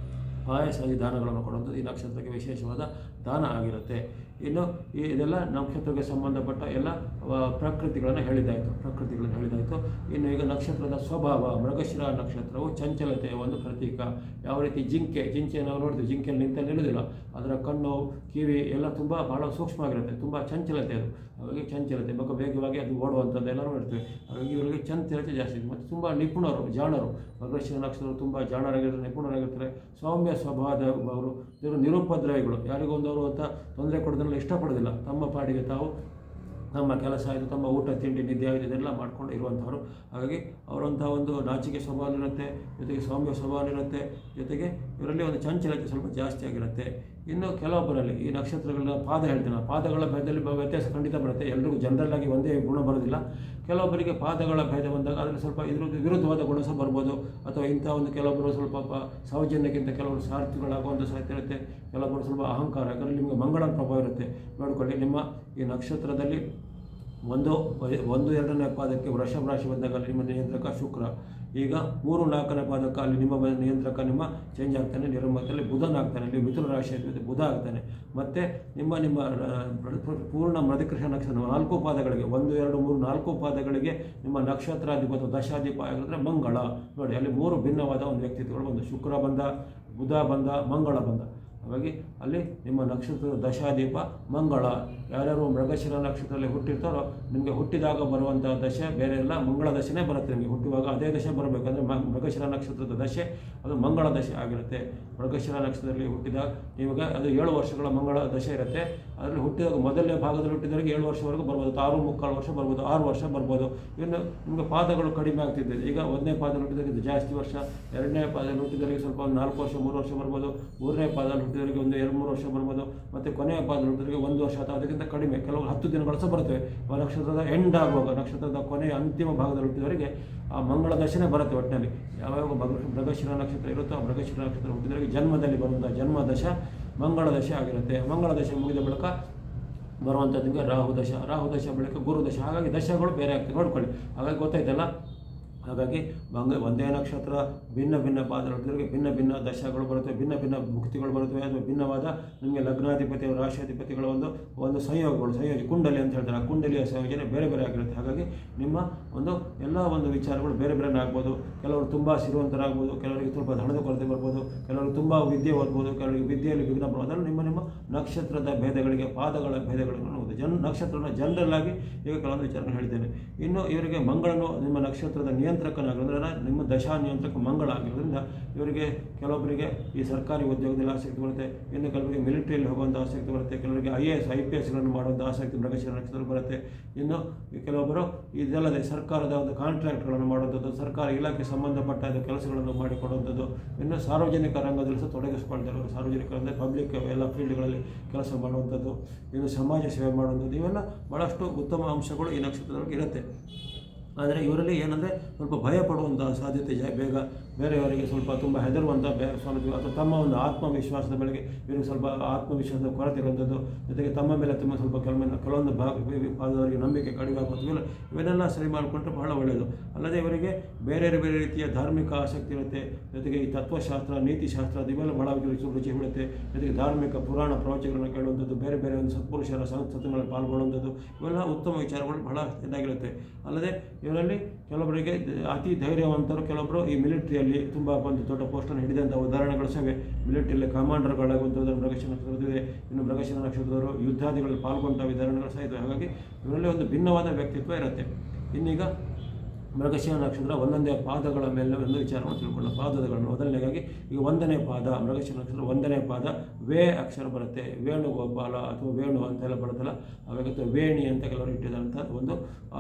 Speaker 1: ಪಾಯಸಾಗಿ ದಾನಗಳನ್ನು ಕೊಡುವಂಥದ್ದು ಈ ನಕ್ಷತ್ರಕ್ಕೆ ವಿಶೇಷವಾದ ದಾನ ಆಗಿರುತ್ತೆ. ಇನ್ನು ಇದೆಲ್ಲ ನಕ್ಷತ್ರಕ್ಕೆ ಸಂಬಂಧಪಟ್ಟ ಎಲ್ಲ ಪ್ರಕೃತಿಗಳನ್ನು ಹೇಳಿದಾಯಿತು. ಇನ್ನು ಈಗ ನಕ್ಷತ್ರದ ಸ್ವಭಾವ, ಮೃಗಶಿರ ನಕ್ಷತ್ರವು ಚಂಚಲತೆಯ ಒಂದು ಪ್ರತೀಕ. ಯಾವ ರೀತಿ ಜಿಂಕೆ ನಾವು ನೋಡ್ತೀವಿ, ಜಿಂಕೆಯಲ್ಲಿ ನಿಲ್ಲುವುದಿಲ್ಲ, ಅದರ ಕಣ್ಣು ಕಿವಿ ಎಲ್ಲ ಬಹಳ ಸೂಕ್ಷ್ಮ ಆಗಿರುತ್ತೆ, ತುಂಬ ಚಂಚಲತೆ ಅದು. ಹಾಗಾಗಿ ಚಂಚಲತೆ ವೇಗವಾಗಿ ಅದು ಓಡುವಂಥದ್ದೆಲ್ಲ ನೋಡ್ತೀವಿ. ಹಾಗಾಗಿ ಇವರಿಗೆ ಚಂಚಲತೆ ಜಾಸ್ತಿ ಇದೆ. ಮತ್ತು ತುಂಬ ಜಾಣರು. ಮೃಗಶಿರ ನಕ್ಷತ್ರ ತುಂಬ ಜಾಣರಾಗಿರ್ತಾರೆ, ನಿಪುಣರಾಗಿರ್ತಾರೆ, ಸೌಮ್ಯ ಸ್ವಭಾವದವರು, ಇವರು ನಿರುಪದ್ರವಿಗಳು, ಯಾರಿಗೊಂದವರು ಅಂತ ತೊಂದರೆ ಕೊಡೋದನ್ನೆಲ್ಲ ಇಷ್ಟಪಡೋದಿಲ್ಲ. ತಮ್ಮ ಪಾಡಿಗೆ ತಾವು ನಮ್ಮ ಕೆಲಸ ಆಯಿತು, ತಮ್ಮ ಊಟ ತಿಂಡಿ ನಿದ್ದೆ ಆಯಿತು ಇದೆಲ್ಲ ಮಾಡ್ಕೊಂಡು ಇರುವಂಥವ್ರು. ಹಾಗಾಗಿ ಅವರಂಥ ಒಂದು ನಾಚಿಕೆ ಸ್ವಭಾವ ಇರುತ್ತೆ, ಜೊತೆಗೆ ಸೌಮ್ಯ ಸ್ವಭಾವ ಇರುತ್ತೆ, ಜೊತೆಗೆ ಇವರಲ್ಲಿ ಒಂದು ಚಂಚಲತೆ ಸ್ವಲ್ಪ ಜಾಸ್ತಿ ಆಗಿರುತ್ತೆ. ಇನ್ನು ಕೆಲವೊಬ್ಬರಲ್ಲಿ ಈ ನಕ್ಷತ್ರಗಳ ಪಾದ ಹೇಳ್ತೀನಿ, ಪಾದಗಳ ಭೇದದಲ್ಲಿ ವ್ಯತ್ಯಾಸ ಖಂಡಿತ ಬರುತ್ತೆ. ಎಲ್ರಿಗೂ ಜನರಲ್ ಆಗಿ ಒಂದೇ ಗುಣ ಬರೋದಿಲ್ಲ. ಕೆಲವೊಬ್ಬರಿಗೆ ಪಾದಗಳ ಭೇದ ಬಂದಾಗ ಅದರಲ್ಲಿ ಸ್ವಲ್ಪ ಇದ್ರ ವಿರುದ್ಧವಾದ ಗುಣ ಸಹ ಬರ್ಬೋದು. ಅಥವಾ ಇಂಥ ಒಂದು ಕೆಲವೊಬ್ಬರು ಸ್ವಲ್ಪ ಸೌಜನ್ಯಕ್ಕಿಂತ ಕೆಲವರು ಸ್ವಾರ್ಥಿಗಳಾಗುವಂಥ ಸಾಧ್ಯತೆ ಇರುತ್ತೆ. ಕೆಲವೊಬ್ಬರು ಸ್ವಲ್ಪ ಅಹಂಕಾರ, ಯಾಕಂದರೆ ನಿಮಗೆ ಮಂಗಳನ ಪ್ರಭಾವ ಇರುತ್ತೆ. ನೋಡಿಕೊಳ್ಳಿ, ನಿಮ್ಮ ಈ ನಕ್ಷತ್ರದಲ್ಲಿ 1, 2ನೇ ಪಾದಕ್ಕೆ ವೃಷಭ ರಾಶಿ ಬಂದಾಗ ಅಲ್ಲಿ ನಿಮ್ಮ ನಿಯಂತ್ರಕ ಶುಕ್ರ. ಈಗ 3, 4ನೇ ಪಾದಕ್ಕೆ ಅಲ್ಲಿ ನಿಮ್ಮ ನಿಯಂತ್ರಕ ನಿಮ್ಮ ಚೇಂಜ್ ಆಗ್ತಾನೆ, ನಿರ್ಮತದಲ್ಲಿ ಬುಧನಾಗ್ತಾನೆ. ಅಲ್ಲಿ ಮಿಥುನ ರಾಶಿ ಬುಧ ಆಗ್ತಾನೆ. ಮತ್ತು ನಿಮ್ಮ ಪೂರ್ಣ ಮೃಗಶಿರ ನಕ್ಷತ್ರ 4 ಪಾದಗಳಿಗೆ 1, 2, 3, 4 ಪಾದಗಳಿಗೆ ನಿಮ್ಮ ನಕ್ಷತ್ರಾಧಿಪತಿ ದಶಾಧಿಪ ಆಗಿದ್ರೆ ಮಂಗಳ. ನೋಡಿ, ಅಲ್ಲಿ 3 ಭಿನ್ನವಾದ ಒಂದು ವ್ಯಕ್ತಿತ್ವಗಳು ಬಂದು, ಶುಕ್ರ ಬಂದ, ಬುಧ ಬಂದ, ಮಂಗಳ ಬಂದ. ಹಾಗಾಗಿ ಅಲ್ಲಿ ನಿಮ್ಮ ನಕ್ಷತ್ರದ ದಶಾದೀಪ ಮಂಗಳ. ಯಾರ್ಯಾರು ಮೃಗಶಿರ ನಕ್ಷತ್ರದಲ್ಲಿ ಹುಟ್ಟಿರ್ತಾರೋ ನಿಮಗೆ ಹುಟ್ಟಿದಾಗ ಬರುವಂಥ ದಶೆ ಬೇರೆ ಎಲ್ಲ ಮಂಗಳ ದಶೆನೇ ಬರುತ್ತೆ. ನಿಮಗೆ ಹುಟ್ಟುವಾಗ ಅದೇ ದಶೆ ಬರಬೇಕಂದ್ರೆ ಮೃಗಶಿರ ನಕ್ಷತ್ರದ ದಶೆ ಅದು ಮಂಗಳ ದಶೆ ಆಗಿರುತ್ತೆ. ಮೃಗಶಿರ ನಕ್ಷತ್ರದಲ್ಲಿ ಹುಟ್ಟಿದಾಗ ನಿಮಗೆ ಅದು 7 ವರ್ಷಗಳ ಮಂಗಳ ದಶೆ ಇರುತ್ತೆ. ಅದರಲ್ಲಿ ಹುಟ್ಟಿದಾಗ ಮೊದಲನೇ ಭಾಗದಲ್ಲಿ ಹುಟ್ಟಿದವರಿಗೆ 7 ವರ್ಷವರೆಗೂ ಬರ್ಬೋದು, 6.25 ವರ್ಷ ಬರ್ಬೋದು, 6 ವರ್ಷ ಬರ್ಬೋದು. ಇನ್ನು ನಿಮಗೆ ಪಾದಗಳು ಕಡಿಮೆ ಆಗ್ತಿದೆ. ಈಗ 1ನೇ ಪಾದದಲ್ಲಿ ಹುಟ್ಟಿದವರಿಗೆ ಜಾಸ್ತಿ ವರ್ಷ, 2ನೇ ಪಾದದಲ್ಲಿ ಹುಟ್ಟಿದವರಿಗೆ ಸ್ವಲ್ಪ ಒಂದು 4 ವರ್ಷ 3 ವರ್ಷ ಬರ್ಬೋದು, 3ನೇ ಪಾದದಲ್ಲಿ ಹುಟ್ಟಿದವರಿಗೆ ಒಂದು 2-3 ವರ್ಷ ಬರ್ಬೋದು, ಮತ್ತು ಕೊನೆಯ ಪಾದದಲ್ಲಿ ಹುಟ್ಟಿದವರಿಗೆ 1 ವರ್ಷ ಅಥವಾ ಅದಕ್ಕಿಂತ ಕಡಿಮೆ, ಕೆಲವು 10 ದಿನಗಳು ಸಹ ಬರ್ತವೆ. ನಕ್ಷತ್ರದ ಎಂಡ್ ಆಗುವಾಗ, ನಕ್ಷತ್ರದ ಕೊನೆಯ ಅಂತಿಮ ಭಾಗದಲ್ಲಿ ಹುಟ್ಟಿದವರಿಗೆ ಆ ಮಂಗಳ ದಶೆನೇ ಬರುತ್ತೆ. ಒಟ್ಟಿನಲ್ಲಿ ಯಾವಾಗ ಮೃಗಶಿರ ನಕ್ಷತ್ರ ಇರುತ್ತೋ ಆ ಮೃಗಶಿರ ನಕ್ಷತ್ರ ಹುಟ್ಟಿದವರಿಗೆ ಜನ್ಮದಲ್ಲಿ ಬರುವಂಥ ಜನ್ಮ ದಶ ಮಂಗಳ ದಶೆ ಆಗಿರುತ್ತೆ. ಮಂಗಳ ದಶೆ ಮುಗಿದ ಬಳಿಕ ಬರುವಂಥದ್ದು ರಾಹು ದಶ ಬಳಿಕ ಗುರು ದಶ. ಹಾಗಾಗಿ ದಶಗಳು ಬೇರೆ ಆಗ್ತದೆ, ನೋಡ್ಕೊಳ್ಳಿ. ಹಾಗಾಗಿ ಗೊತ್ತಾಯ್ತಲ್ಲ. ಹಾಗಾಗಿ ಒಂದೇ ನಕ್ಷತ್ರ ಭಿನ್ನ ಪಾದಗಳು ಹುಟ್ಟಿದವರಿಗೆ ಭಿನ್ನ ದಶಗಳು ಬರುತ್ತವೆ, ಭಿನ್ನ ಮುಕ್ತಿಗಳು ಬರುತ್ತವೆ. ಅಥವಾ ಭಿನ್ನವಾದ ನಿಮಗೆ ಲಗ್ನಾಧಿಪತಿ ರಾಶಿಯಾಧಿಪತಿಗಳ ಒಂದು ಸಂಯೋಗಗಳು, ಕುಂಡಲಿ ಅಂತ ಹೇಳ್ತಾರೆ. ಆ ಕುಂಡಲಿಯ ಸಂಯೋಜನೆ ಬೇರೆ ಆಗಿರುತ್ತೆ. ಹಾಗಾಗಿ ನಿಮ್ಮ ಎಲ್ಲ ವಿಚಾರಗಳು ಬೇರೆ ಆಗ್ಬೋದು. ಕೆಲವರು ತುಂಬ ಶ್ರೀಮಂತರಾಗ್ಬೋದು, ಕೆಲವರಿಗೆ ಸ್ವಲ್ಪ ಹಣದ ಕೊರತೆ ಬರ್ಬೋದು, ಕೆಲವರು ತುಂಬ ವಿದ್ಯೆ ಓದ್ಬೋದು, ಕೆಲವರಿಗೆ ವಿದ್ಯೆಯಲ್ಲಿ ವಿಘ್ನ ಬರ್ಬೋದು. ಅದನ್ನು ನಿಮ್ಮ ನಕ್ಷತ್ರದ ಭೇದಗಳಿಗೆ, ಪಾದಗಳ ಭೇದಗಳನ್ನು ನೋಡ್ಬೋದು. ನಕ್ಷತ್ರನ ಜನರಲ್ ಆಗಿ ಈಗ ಕೆಲವೊಂದು ವಿಚಾರಗಳನ್ನು ಹೇಳಿದ್ದೇನೆ. ಇನ್ನು ಇವರಿಗೆ ಮಂಗಳನು ನಿಮ್ಮ ನಕ್ಷತ್ರದ ನಿಯಂತ್ರಕನಾಗಿರೋದ್ರಿಂದ ನಿಮ್ಮ ದಶಾ ನಿಯಂತ್ರಕ ಮಂಗಳ ಆಗಿರೋದ್ರಿಂದ ಇವರಿಗೆ ಕೆಲವೊಬ್ಬರಿಗೆ ಈ ಸರ್ಕಾರಿ ಉದ್ಯೋಗದಲ್ಲಿ ಆಸಕ್ತಿ ಬರುತ್ತೆ. ಇನ್ನು ಕೆಲವರಿಗೆ ಮಿಲಿಟರಿಯಲ್ಲಿ ಹೋಗುವಂಥ ಆಸಕ್ತಿ ಬರುತ್ತೆ. ಕೆಲವರಿಗೆ IAS IPSಗಳನ್ನು ಮಾಡುವಂಥ ಆಸಕ್ತಿ ಮೃಗಶಿರ ನಕ್ಷತ್ರ ಬರುತ್ತೆ. ಇನ್ನು ಕೆಲವೊಬ್ಬರು ಇದಲ್ಲದೆ ಸರ್ಕಾರದ ಒಂದು ಕಾಂಟ್ರಾಕ್ಟ್ಗಳನ್ನು ಮಾಡುವಂಥದ್ದು, ಸರ್ಕಾರ ಇಲಾಖೆ ಸಂಬಂಧಪಟ್ಟ ಕೆಲಸಗಳನ್ನು ಮಾಡಿಕೊಡುವಂಥದ್ದು, ಇನ್ನು ಸಾರ್ವಜನಿಕ ರಂಗದಲ್ಲಿ ಸಹ ತೊಡಗಿಸ್ಕೊಳ್ತಾರೆ. ಸಾರ್ವಜನಿಕ ಅಂದರೆ ಪಬ್ಲಿಕ್ ಎಲ್ಲ ಫೀಲ್ಡ್ಗಳಲ್ಲಿ ಕೆಲಸ ಮಾಡುವಂಥದ್ದು, ಇನ್ನು ಸಮಾಜ ಸೇವೆ ಮಾಡುವಂಥದ್ದು, ಇವೆಲ್ಲ ಭಾಳಷ್ಟು ಉತ್ತಮ ಅಂಶಗಳು ಈ ನಕ್ಷತ್ರದೊಳಗೆ ಇರುತ್ತೆ. ಆದರೆ ಇವರಲ್ಲಿ ಏನಂದರೆ ಸ್ವಲ್ಪ ಭಯ ಪಡುವಂಥ ಸಾಧ್ಯತೆ ಬೇಗ, ಬೇರೆಯವರಿಗೆ ಸ್ವಲ್ಪ ತುಂಬ ಹೆದರುವಂಥ ಸಾಧ್ಯತೆ, ಅಥವಾ ತಮ್ಮ ಒಂದು ಆತ್ಮವಿಶ್ವಾಸದ ಬೆಳೆಗೆ ಇವರಿಗೆ ಸ್ವಲ್ಪ ಆತ್ಮವಿಶ್ವಾಸದ ಕೊರತೆ ಇರುವಂಥದ್ದು, ಜೊತೆಗೆ ತಮ್ಮ ಮೇಲೆ ತುಂಬ ಸ್ವಲ್ಪ ಕೆಲವೊಂದು ಭಾಗದವರಿಗೆ ನಂಬಿಕೆ ಕಡಿಮೆ ಆಗುತ್ತದೆ. ಇವನ್ನೆಲ್ಲ ಸರಿ ಮಾಡಿಕೊಂಡ್ರೆ ಬಹಳ ಒಳ್ಳೆಯದು. ಅಲ್ಲದೆ ಇವರಿಗೆ ಬೇರೆ ರೀತಿಯ ಧಾರ್ಮಿಕ ಆಸಕ್ತಿ ಇರುತ್ತೆ. ಜೊತೆಗೆ ಈ ತತ್ವಶಾಸ್ತ್ರ, ನೀತಿಶಾಸ್ತ್ರ ಇವೆಲ್ಲ ಬಹಳ ರುಚಿ ಬಿಡುತ್ತೆ. ಜೊತೆಗೆ ಧಾರ್ಮಿಕ ಪುರಾಣ ಪ್ರವಚನಗಳನ್ನು ಕೇಳುವಂಥದ್ದು, ಬೇರೆ ಒಂದು ಸತ್ಪುರುಷರ ಸತ್ಸಂಗಗಳಲ್ಲಿ ಪಾಲ್ಗೊಳ್ಳುವಂಥದ್ದು, ಇವೆಲ್ಲ ಉತ್ತಮ ವಿಚಾರಗಳು ಬಹಳ ಚೆನ್ನಾಗಿರುತ್ತೆ. ಅಲ್ಲದೆ ಇವರಲ್ಲಿ ಕೆಲವೊಬ್ಬರಿಗೆ ಅತಿ ಧೈರ್ಯವಂತರು, ಕೆಲವೊಬ್ಬರು ಈ ಮಿಲಿಟರಿ ಮಿಲಿಟರಿಯಲ್ಲಿ ತುಂಬ ಒಂದು ದೊಡ್ಡ ಪೋಸ್ಟನ್ನು ಹಿಡಿದಂಥ ಉದಾಹರಣೆಗಳು ಸಹ ಮಿಲಿಟರಿಯಲ್ಲಿ ಕಮಾಂಡರ್ಗಳಾಗುವಂಥದ್ದು ಮೃಗಶಿರ ನಕ್ಷತ್ರದಿದೆ. ಇನ್ನು ಮೃಗಶಿರ ನಕ್ಷತ್ರದವರು ಯುದ್ಧಾದಿಗಳಲ್ಲಿ ಪಾಲ್ಗೊಂಡ ಉದಾಹರಣೆಗಳು ಸಹ ಇದೆ. ಹಾಗಾಗಿ ಇವರಲ್ಲಿ ಒಂದು ಭಿನ್ನವಾದ ವ್ಯಕ್ತಿತ್ವ ಇರುತ್ತೆ. ಇನ್ನೀಗ ಮೃಗಶಿರ ನಕ್ಷತ್ರ ಒಂದೊಂದೇ ಪಾದಗಳ ಮೇಲೆ ಒಂದು ವಿಚಾರವನ್ನು ತಿಳ್ಕೊಳ್ಳೋಣ. ಪಾದಗಳನ್ನು ಮೊದಲನೇದಾಗಿ ಈಗ 1ನೇ ಪಾದ ಮೃಗಶಿರ ನಕ್ಷತ್ರ 1ನೇ ಪಾದ ವೇ ಅಕ್ಷರ ಬರುತ್ತೆ. ವೇಣುಗೋಪಾಲ ಅಥವಾ ವೇಣು ಅಂತೆಲ್ಲ ಬರುತ್ತಲ್ಲ, ಅವಾಗ ವೇಣಿ ಅಂತ ಕೆಲವರು ಇಟ್ಟಿದಂಥ ಒಂದು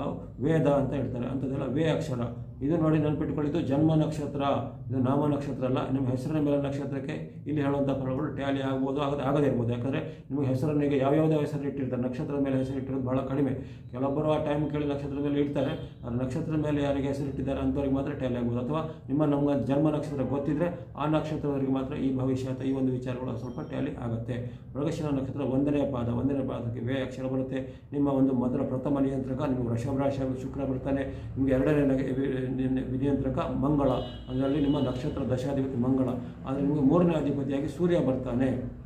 Speaker 1: ವೇದ ಅಂತ ಹೇಳ್ತಾರೆ, ಅಂಥದ್ದೆಲ್ಲ ವೇ ಅಕ್ಷರ. ಇದು ನೋಡಿ ನೆನಪಿಟ್ಕೊಳ್ಳಿದ್ದು ಜನ್ಮ ನಕ್ಷತ್ರ, ಇದು ನಾಮ ನಕ್ಷತ್ರ ಅಲ್ಲ. ನಿಮ್ಮ ಹೆಸರಿನ ಮೇಲೆ ನಕ್ಷತ್ರಕ್ಕೆ ಇಲ್ಲಿ ಹೇಳುವಂಥ ಫಲಗಳು ಟ್ಯಾಲಿ ಆಗ್ಬೋದು, ಆಗದೇ ಇರ್ಬೋದು. ಯಾಕಂದರೆ ನಿಮಗೆ ಹೆಸರನ್ನು ಈಗ ಯಾವ್ಯಾವುದೇ ಹೆಸರು ಇಟ್ಟಿರ್ತಾರೆ, ನಕ್ಷತ್ರದ ಮೇಲೆ ಹೆಸರು ಇಟ್ಟಿರೋದು ಭಾಳ ಕಡಿಮೆ. ಕೆಲವೊಬ್ಬರು ಆ ಟೈಮ್ ಕೇಳಿ ನಕ್ಷತ್ರದ ಮೇಲೆ ಇಡ್ತಾರೆ, ಆ ನಕ್ಷತ್ರದ ಮೇಲೆ ಯಾರಿಗೆ ಹೆಸರಿಟ್ಟಿದ್ದಾರೆ ಅಂಥವ್ರಿಗೆ ಮಾತ್ರ ಟ್ಯಾಲಿ ಆಗ್ಬೋದು. ಅಥವಾ ನಮ್ಗೆ ಜನ್ಮ ನಕ್ಷತ್ರ ಗೊತ್ತಿದ್ದರೆ ಆ ನಕ್ಷತ್ರದವರಿಗೆ ಮಾತ್ರ ಈ ಭವಿಷ್ಯ ಅಥವಾ ಈ ಒಂದು ವಿಚಾರಗಳು ಸ್ವಲ್ಪ ಟ್ಯಾಲಿ ಆಗುತ್ತೆ. ಮೃಗಶಿರ ನಕ್ಷತ್ರ 1ನೇ ಪಾದ, 1ನೇ ಪಾದಕ್ಕೆ ವೇ ಅಕ್ಷರ ಬರುತ್ತೆ. ನಿಮ್ಮ ಒಂದು ಮೊದಲ ಪ್ರಥಮ ನಿಯಂತ್ರಕ ನಿಮಗೆ ವೃಷಭ ರಾಶಿಯಾಗಿ ಶುಕ್ರ ಬರ್ತಾನೆ. ನಿಮಗೆ 2ನೇ ನಿಯಂತ್ರಕ ಮಂಗಳ, ಅದರಲ್ಲಿ ನಿಮ್ಮ ನಕ್ಷತ್ರ ದಶಾಧಿಪತಿ ಮಂಗಳ. ಆದರೆ ನಿಮಗೆ 3ನೇ ಅಧಿಪತಿಯಾಗಿ ಸೂರ್ಯ ಬರ್ತಾನೆ.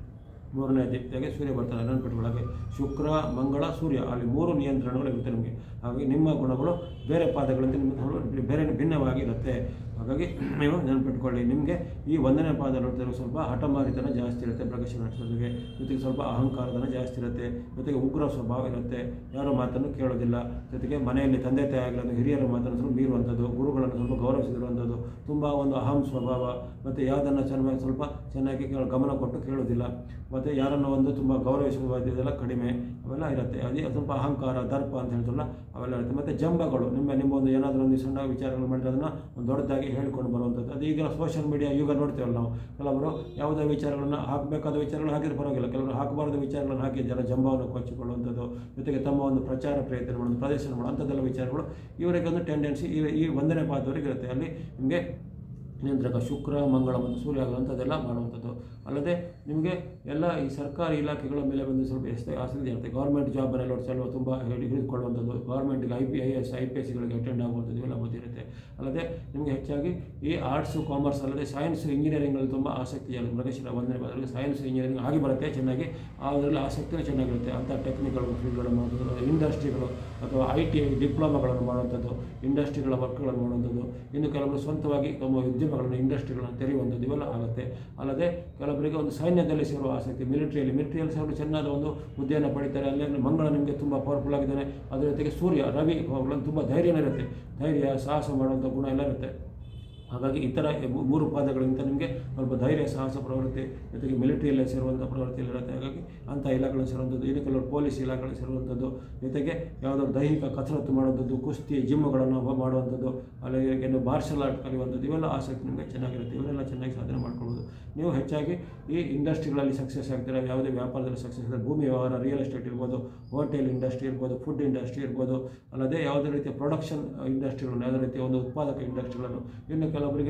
Speaker 1: 3ನೇ ಅಧಿಪತಿಯಾಗಿ ಸೂರ್ಯ ಬರ್ತಾನೆ. ನೆನಪಿಟ್ಕೊಳ್ಳೋಕೆ ಶುಕ್ರ ಮಂಗಳ ಸೂರ್ಯ, ಅಲ್ಲಿ 3 ನಿಯಂತ್ರಣಗಳು ಇರುತ್ತೆ ನಿಮಗೆ. ಹಾಗಾಗಿ ನಿಮ್ಮ ಗುಣಗಳು ಬೇರೆ ಪಾದಗಳಿಂದ ನಿಮ್ಮ ಬೇರೆ ಭಿನ್ನವಾಗಿರುತ್ತೆ. ಹಾಗಾಗಿ ನೀವು ನೆನಪಿಟ್ಕೊಳ್ಳಿ, ನಿಮಗೆ ಈ 1ನೇ ಪಾದದಲ್ಲಿ ಸ್ವಲ್ಪ ಹಠಮಾರಿತನ ಜಾಸ್ತಿ ಇರುತ್ತೆ ಮೃಗಶಿರ ನಕ್ಷತ್ರಕ್ಕೆ. ಜೊತೆಗೆ ಸ್ವಲ್ಪ ಅಹಂಕಾರತನ ಜಾಸ್ತಿ ಇರುತ್ತೆ, ಜೊತೆಗೆ ಉಗ್ರ ಸ್ವಭಾವ ಇರುತ್ತೆ, ಯಾರೋ ಮಾತನ್ನು ಕೇಳೋದಿಲ್ಲ. ಜೊತೆಗೆ ಮನೆಯಲ್ಲಿ ತಂದೆ ತಾಯಿ ಆಗಲಿ ಹಿರಿಯರ ಮಾತನ್ನು ಸ್ವಲ್ಪ ಮೀರುವಂಥದ್ದು, ಗುರುಗಳನ್ನು ಸ್ವಲ್ಪ ಗೌರವಿಸಿರುವಂಥದ್ದು, ತುಂಬ ಒಂದು ಅಹಂ ಸ್ವಭಾವ. ಮತ್ತು ಯಾವುದನ್ನು ಸ್ವಲ್ಪ ಚೆನ್ನಾಗಿ ಗಮನ ಕೊಟ್ಟು ಕೇಳೋದಿಲ್ಲ. ಮತ್ತು ಯಾರನ್ನು ಒಂದು ತುಂಬ ಗೌರವಿಸುವುದೆಲ್ಲ ಕಡಿಮೆ, ಅವೆಲ್ಲ ಇರುತ್ತೆ. ಅದೇ ಸ್ವಲ್ಪ ಅಹಂಕಾರ ದರ್ಪ ಅಂತ ಹೇಳ್ತಾರಲ್ಲ, ಅವೆಲ್ಲ ಇರುತ್ತೆ. ಮತ್ತು ಜಂಬಗಳು, ನಿಮ್ಮ ಒಂದು ಏನಾದರೂ ಒಂದು ಸಣ್ಣ ವಿಚಾರಗಳು ಮಾಡಿದ್ರೆ ಅದನ್ನು ಒಂದು ದೊಡ್ಡದಾಗಿ ಹೇಳಿಕೊಂಡು ಬರುವಂಥದ್ದು. ಅದು ಈಗ ಸೋಷಿಯಲ್ ಮೀಡಿಯಾ ಯುಗ ನೋಡ್ತೇವಲ್ಲ ನಾವು. ಕೆಲವರು ಯಾವುದೇ ವಿಚಾರಗಳನ್ನು ಹಾಕಬೇಕಾದ ವಿಚಾರಗಳನ್ನು ಹಾಕಿದ್ರೆ ಪರವಾಗಿಲ್ಲ, ಕೆಲವರು ಹಾಕಬಾರ್ದ ವಿಚಾರಗಳನ್ನು ಹಾಕಿ ಜನ ಜಂಬವನ್ನು ಕೊಚ್ಚಿಕೊಳ್ಳುವಂಥದ್ದು, ಜೊತೆಗೆ ತಮ್ಮ ಒಂದು ಪ್ರಚಾರ ಪ್ರಯತ್ನ ಮಾಡೋದು, ಪ್ರದರ್ಶನ ಮಾಡೋದು, ಅಂಥದ್ದೆಲ್ಲ ವಿಚಾರಗಳು ಇವರಿಗೆ ಒಂದು ಟೆಂಡೆನ್ಸಿ ಈ 1ನೇ ಪಾದವರೆಗೆ ಇರುತ್ತೆ. ಅಲ್ಲಿ ನಿಮಗೆ ನಿಯಂತ್ರಕ ಶುಕ್ರ ಮಂಗಳ ಮತ್ತು ಸೂರ್ಯ ಆಗುವಂಥದ್ದೆಲ್ಲ ಮಾಡುವಂಥದ್ದು. ಅಲ್ಲದೆ ನಿಮಗೆ ಎಲ್ಲ ಈ ಸರ್ಕಾರಿ ಇಲಾಖೆಗಳ ಮೇಲೆ ಬಂದು ಸ್ವಲ್ಪ ಆಸಕ್ತಿ ಇರುತ್ತೆ. ಗೌರ್ಮೆಂಟ್ ಜಾಬನ್ನೆಲ್ಲ ಸ್ವಲ್ಪ ತುಂಬ ಹಿಡಿದುಕೊಳ್ಳುವಂಥದ್ದು, ಗೌರ್ಮೆಂಟ್ಗೆ IPS IPSಗಳಿಗೆ ಅಟೆಂಡ್ ಆಗುವಂಥದ್ದು ಇವೆಲ್ಲ ಗೊತ್ತಿರುತ್ತೆ. ಅಲ್ಲದೆ ನಿಮಗೆ ಹೆಚ್ಚಾಗಿ ಈ ಆರ್ಟ್ಸು ಕಾಮರ್ಸ್ ಅಲ್ಲದೆ ಸೈನ್ಸ್ ಇಂಜಿನಿಯರಿಂಗಲ್ಲಿ ತುಂಬ ಆಸಕ್ತಿ ಇದೆ. ಮೃಗಶಿರ 1ನೇ ಪಾದದಲ್ಲಿ ಸೈನ್ಸ್ ಇಂಜಿನಿಯರಿಂಗ್ ಆಗಿ ಬರುತ್ತೆ ಚೆನ್ನಾಗಿ, ಅದರಲ್ಲಿ ಆಸಕ್ತಿಯೂ ಚೆನ್ನಾಗಿರುತ್ತೆ. ಅಂಥ ಟೆಕ್ನಿಕಲ್ ಫೀಲ್ಡ್ಗಳನ್ನು ಮಾಡೋದು, ಇಂಡಸ್ಟ್ರಿಗಳು ಅಥವಾ ITI ಡಿಪ್ಲೊಮಾಗಳನ್ನು ಮಾಡುವಂಥದ್ದು, ಇಂಡಸ್ಟ್ರಿಗಳ ವರ್ಕ್ಗಳನ್ನು ಮಾಡುವಂಥದ್ದು, ಇನ್ನು ಕೆಲವರು ಸ್ವಂತವಾಗಿ ತಮ್ಮ ಉದ್ಯಮಗಳನ್ನು ಇಂಡಸ್ಟ್ರಿಗಳನ್ನು ತೆರೆಯುವಂಥದ್ದು ಇವೆಲ್ಲ ಆಗುತ್ತೆ. ಅಲ್ಲದೆ ಕೆಲವರಿಗೆ ಒಂದು ಸೈನ್ಯದಲ್ಲಿ ಸೇರುವ ಆಸಕ್ತಿ, ಮಿಲಿಟರಿಯಲ್ಲಿ ಸೇರಲು ಚೆನ್ನಾದ ಒಂದು ಹುದ್ದೆಯನ್ನು ಪಡಿತಾರೆ. ಅಲ್ಲಿ ಮಂಗಳ ನಿಮಗೆ ತುಂಬ ಪವರ್ಫುಲ್ ಆಗಿದ್ದಾನೆ. ಅದರ ಜೊತೆಗೆ ಸೂರ್ಯ ರವಿ ಅವುಗಳನ್ನು ತುಂಬ ಧೈರ್ಯನೇ ಇರುತ್ತೆ, ಧೈರ್ಯ ಸಾಹಸ ಮಾಡುವಂಥ ಗುಣ ಎಲ್ಲ ಇರುತ್ತೆ. ಹಾಗಾಗಿ ಇತರ 3 ಪಾದಗಳಿಂದ ನಿಮಗೆ ಸ್ವಲ್ಪ ಧೈರ್ಯ ಸಾಹಸ ಪ್ರವೃತ್ತಿ, ಜೊತೆಗೆ ಮಿಲಿಟರಿಯಲ್ಲೇ ಸೇರುವಂಥ ಪ್ರವೃತ್ತಿಯಲ್ಲಿರುತ್ತೆ. ಹಾಗಾಗಿ ಅಂಥ ಇಲಾಖೆಗಳು ಸೇರುವಂಥದ್ದು, ಇನ್ನು ಕೆಲವರು ಪೊಲೀಸ್ ಇಲಾಖೆಗಳು ಸೇರುವಂಥದ್ದು, ಜೊತೆಗೆ ಯಾವುದಾದ್ರು ದೈಹಿಕ ಕಸರತ್ತು ಮಾಡುವಂಥದ್ದು, ಕುಸ್ತಿ ಜಿಮ್ಗಳನ್ನು ಮಾಡುವಂಥದ್ದು, ಅಲ್ಲಿಗೆ ಮಾರ್ಷಲ್ ಆರ್ಟ್ ಕಲಿಯುವಂಥದ್ದು, ಇವೆಲ್ಲ ಆಸಕ್ತಿ ನಿಮಗೆ ಚೆನ್ನಾಗಿರುತ್ತೆ. ಇವರೆಲ್ಲ ಚೆನ್ನಾಗಿ ಸಾಧನೆ ಮಾಡ್ಕೊಳ್ಬೋದು. ನೀವು ಹೆಚ್ಚಾಗಿ ಈ ಇಂಡಸ್ಟ್ರಿಗಳಲ್ಲಿ ಸಕ್ಸಸ್ ಆಗ್ತೀರಾ, ಯಾವುದೇ ವ್ಯಾಪಾರದಲ್ಲಿ ಸಕ್ಸಸ್ ಆಗ್ತಾರೆ. ಭೂಮಿ ವ್ಯವಹಾರ, ರಿಯಲ್ ಎಸ್ಟೇಟ್ ಇರ್ಬೋದು, ಹೋಟೆಲ್ ಇಂಡಸ್ಟ್ರಿ ಇರ್ಬೋದು, ಫುಡ್ ಇಂಡಸ್ಟ್ರಿ ಇರ್ಬೋದು, ಅಲ್ಲದೆ ಯಾವುದೇ ರೀತಿಯ ಪ್ರೊಡಕ್ಷನ್ ಇಂಡಸ್ಟ್ರಿಗಳನ್ನು, ಯಾವುದೇ ರೀತಿಯ ಒಂದು ಉತ್ಪಾದಕ ಇಂಡಸ್ಟ್ರಿಗಳನ್ನು, ಇನ್ನು ಕೆಲವರಿಗೆ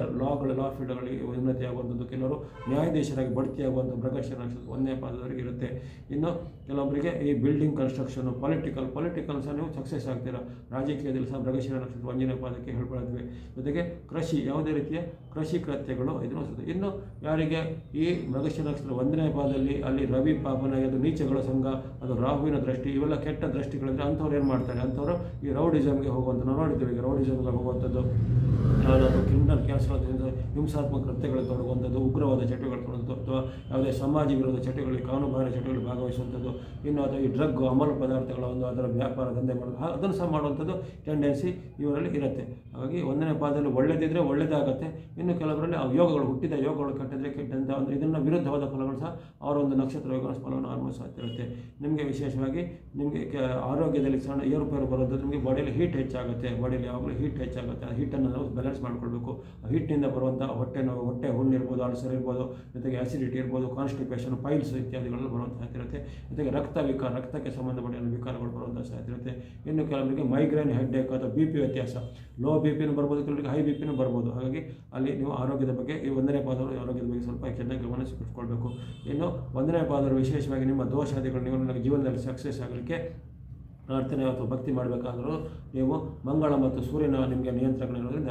Speaker 1: ಲಾ ಫೀಲ್ಡ್ಗಳಿಗೆ ಉನ್ನತಿ ಆಗುವಂಥದ್ದು, ಕೆಲವರು ನ್ಯಾಯಾಧೀಶರಾಗಿ ಬಡ್ತಿಯಾಗುವಂಥ ಮೃಗಶಿರ ನಕ್ಷತ್ರ 1ನೇ ಪಾದದವರೆಗೆ ಇರುತ್ತೆ. ಇನ್ನು ಕೆಲವೊಬ್ಬರಿಗೆ ಈ ಬಿಲ್ಡಿಂಗ್ ಕನ್ಸ್ಟ್ರಕ್ಷನು, ಪೊಲಿಟಿಕಲ್ ಸಹ ನೀವು ಸಕ್ಸಸ್ ಆಗ್ತೀರಾ. ರಾಜಕೀಯದಲ್ಲಿ ಸಹ ಮೃಗಶಿರ ನಕ್ಷತ್ರ 1ನೇ ಪಾದಕ್ಕೆ ಹೇಳ್ಕೊಳ್ತೀವಿ. ಜೊತೆಗೆ ಕೃಷಿ, ಯಾವುದೇ ರೀತಿಯ ಕೃಷಿ ಕೃತ್ಯಗಳು ಇದನ್ನು ವಹಿಸುತ್ತೆ. ಇನ್ನು ಯಾರಿಗೆ ಈ ಮೃಗಶಿರ ನಕ್ಷತ್ರ 1ನೇ ಪಾದದಲ್ಲಿ ಅಲ್ಲಿ ರವಿ ಪಾಪನ ಅದು ನೀಚಗಳ ಸಂಘ, ಅದು ರಾಹುವಿನ ದೃಷ್ಟಿ, ಇವೆಲ್ಲ ಕೆಟ್ಟ ದೃಷ್ಟಿಗಳಿದ್ರೆ ಅಂಥವ್ರು ಏನು ಮಾಡ್ತಾರೆ, ಅಂಥವ್ರು ಈ ರೌಡಿಸಮ್ಗೆ ಹೋಗುವಂಥ ನಾವು ನೋಡಿದ್ದೀವಿ. ಈಗ ರೌಡಿಸಮ್ಗೆ ಹೋಗುವಂಥದ್ದು, ಯಾವುದಾದ್ರು ಕ್ರಿಮಿನಲ್ ಕೆಲಸದಿಂದ ಹಿಂಸಾತ್ಮಕ ಕೃತ್ಯಗಳಿಗೆ ತೊಡಗುವಂಥದ್ದು, ಉಗ್ರವಾದ ಚಟುವಟಿಕೆಗಳು ತೊಡಗುವಂಥದ್ದು, ಅಥವಾ ಯಾವುದೇ ಸಮಾಜ ವಿರೋಧ ಚಟುವಟಿಕೆಗಳಿಗೆ, ಕಾನೂನುಬಾಹಿರ ಚಟುವಟಿಕೆಗಳಲ್ಲಿ ಭಾಗವಹಿಸುವಂಥದ್ದು, ಇನ್ನು ಅಥವಾ ಈ ಡ್ರಗ್ ಅಮಲು ಪದಾರ್ಥಗಳ ಒಂದು ಅದರ ವ್ಯಾಪಾರ ದಂಧೆ ಮಾಡೋದು, ಅದನ್ನು ಸಹ ಮಾಡುವಂಥದ್ದು ಟೆಂಡೆನ್ಸಿ ಇವರಲ್ಲಿ ಇರುತ್ತೆ. ಹಾಗಾಗಿ 1ನೇ ಪಾದದಲ್ಲಿ ಒಳ್ಳೆದಿದ್ದರೆ ಒಳ್ಳೆಯದಾಗುತ್ತೆ. ಇನ್ನು ಕೆಲವರಲ್ಲಿ ಹುಟ್ಟಿದ ಯೋಗಗಳು ಕೆಟ್ಟಿದ್ರೆ ಕೆಟ್ಟಂಥ ಒಂದು ಇದನ್ನು ವಿರುದ್ಧವಾದ ಫಲಗಳು ಸಹ ಅವರ ಒಂದು ನಕ್ಷತ್ರ ಯೋಗಗಳ ಫಲವನ್ನು ಅನುಭವಿಸುತ್ತಿರುತ್ತೆ. ನಿಮಗೆ ವಿಶೇಷವಾಗಿ ನಿಮಗೆ ಆರೋಗ್ಯದಲ್ಲಿ ಸಣ್ಣ ಏರುಪೇರು ಬರೋದು, ನಿಮಗೆ ಬಾಡಿಯಲ್ಲಿ ಹೀಟ್ ಹೆಚ್ಚಾಗುತ್ತೆ. ಬಾಡಿಯಲ್ಲಿ ಯಾವಾಗಲೂ ಹೀಟ್ ಹೆಚ್ಚಾಗುತ್ತೆ. ಆ ಹೀಟನ್ನು ನಾವು ಬ್ಯಾಲೆನ್ಸ್ ಮಾಡ್ಕೊಳ್ಬೇಕು. ಆ ಹೀಟ್ನಿಂದ ಬರುವಂಥ ಹೊಟ್ಟೆ ಹುಣ್ಣಿರ್ಬೋದು, ಅಲ್ಸರ್ ಇರ್ಬೋದು, ಜೊತೆಗೆ ಆಸಿಡಿಟಿ ಇರ್ಬೋದು, ಕಾನ್ಸ್ಟಿಪೇಷನ್, ಪೈಲ್ಸ್ ಇತ್ಯಾದಿಗಳು ಬರುವಂಥ ಸಾಧ್ಯತೆ ಇರುತ್ತೆ. ಜೊತೆಗೆ ರಕ್ತಕ್ಕೆ ಸಂಬಂಧಪಟ್ಟ ವಿಕಾರಗಳು ಬರುವಂಥ ಸಾಧ್ಯತೆ ಇರುತ್ತೆ. ಇನ್ನು ಕೆಲವರಿಗೆ ಮೈಗ್ರೇನ್, ಹೆಡ್ಡೇಕ್ ಅಥವಾ BP ವ್ಯತ್ಯಾಸ, ಲೋ BPನೂ ಬರ್ಬೋದು, ಕೆಲವರಿಗೆ ಹೈ BPನೂ ಬರ್ಬೋದು. ಹಾಗಾಗಿ ಅಲ್ಲಿ ನೀವು ಆರೋಗ್ಯದ ಬಗ್ಗೆ ಈ 1ನೇ ಪಾದವರು ಆರೋಗ್ಯದ ಬಗ್ಗೆ ಸ್ವಲ್ಪ ಚೆನ್ನಾಗಿ ಗಮನಿಸಿಕೊಳ್ಬೇಕು. ಇನ್ನು 1ನೇ ಪಾದವರು ವಿಶೇಷವಾಗಿ ನಿಮ್ಮ ದೋಷಾದಿಗಳು ನೀವು ಜೀವನದಲ್ಲಿ ಸಕ್ಸಸ್ ಆಗಲಿಕ್ಕೆ ಪ್ರಾರ್ಥನೆ ಅಥವಾ ಭಕ್ತಿ ಮಾಡಬೇಕಾದರೂ ನೀವು ಮಂಗಳ ಮತ್ತು ಸೂರ್ಯನ ನಿಮಗೆ ನಿಯಂತ್ರಣಗಳಿರೋದ್ರಿಂದ ಅಲ್ಲಿ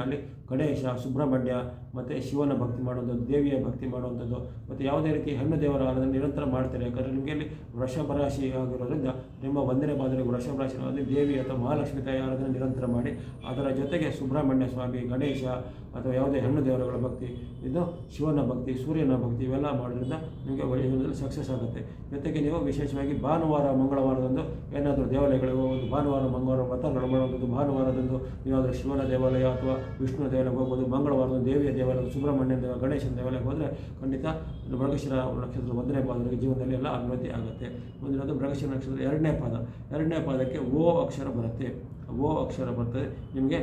Speaker 1: ಗಣೇಶ, ಸುಬ್ರಹ್ಮಣ್ಯ ಮತ್ತು ಶಿವನ ಭಕ್ತಿ ಮಾಡುವಂಥದ್ದು, ದೇವಿಯ ಭಕ್ತಿ ಮಾಡುವಂಥದ್ದು, ಮತ್ತು ಯಾವುದೇ ರೀತಿ ಹೆಣ್ಣು ದೇವರ ಆರಾಧನೆ ನಿರಂತರ ಮಾಡ್ತಾರೆ. ಯಾಕಂದರೆ ನಿಮಗೆ ಅಲ್ಲಿ ವೃಷಭ ರಾಶಿ ಆಗಿರೋದ್ರಿಂದ ನಿಮ್ಮ 1ನೇ ಪಾದದಲ್ಲಿ ವೃಷಭ ರಾಶಿ ದೇವಿ ಅಥವಾ ಮಹಾಲಕ್ಷ್ಮಿ ತಾಯಿ ಆರಾಧನೆ ನಿರಂತರ ಮಾಡಿ, ಅದರ ಜೊತೆಗೆ ಸುಬ್ರಹ್ಮಣ್ಯ ಸ್ವಾಮಿ, ಗಣೇಶ ಅಥವಾ ಯಾವುದೇ ಹೆಣ್ಣು ದೇವರುಗಳ ಭಕ್ತಿ, ಇದು ಶಿವನ ಭಕ್ತಿ, ಸೂರ್ಯನ ಭಕ್ತಿ ಇವೆಲ್ಲ ಮಾಡೋದ್ರಿಂದ ನಿಮಗೆ ಜೀವನದಲ್ಲಿ ಸಕ್ಸಸ್ ಆಗುತ್ತೆ. ಜೊತೆಗೆ ನೀವು ವಿಶೇಷವಾಗಿ ಭಾನುವಾರ, ಮಂಗಳವಾರದಂದು ಏನಾದರೂ ದೇವಾಲಯಗಳಿಗೆ ಹೋಗೋದು, ಭಾನುವಾರ ಮಂಗಳವಾರ ವ್ರತಗಳು ಮಾಡುವಂಥದ್ದು, ಭಾನುವಾರದಂದು ನೀವಾದರೂ ಶಿವನ ದೇವಾಲಯ ಅಥವಾ ವಿಷ್ಣು ದೇವಾಲಯಕ್ಕೆ ಹೋಗ್ಬೋದು, ಮಂಗಳವಾರದಂದು ದೇವಿಯ ದೇವಾಲಯ, ಸುಬ್ರಹ್ಮಣ್ಯ ದೇವ, ಗಣೇಶನ ದೇವಾಲಯಕ್ಕೆ ಹೋದರೆ ಖಂಡಿತ ಮೃಗಶಿರ ನಕ್ಷತ್ರ 1ನೇ ಪಾದದಲ್ಲಿ ಜೀವನದಲ್ಲಿ ಎಲ್ಲ ಅಭಿವೃದ್ಧಿ ಆಗುತ್ತೆ. ಮುಂದಿನದು ಮೃಗಶಿರ ನಕ್ಷತ್ರದ 2ನೇ ಪಾದ. 2ನೇ ಪಾದಕ್ಕೆ ಓ ಅಕ್ಷರ ಬರುತ್ತೆ. ಓ ಅಕ್ಷರ ಬರ್ತದೆ. ನಿಮಗೆ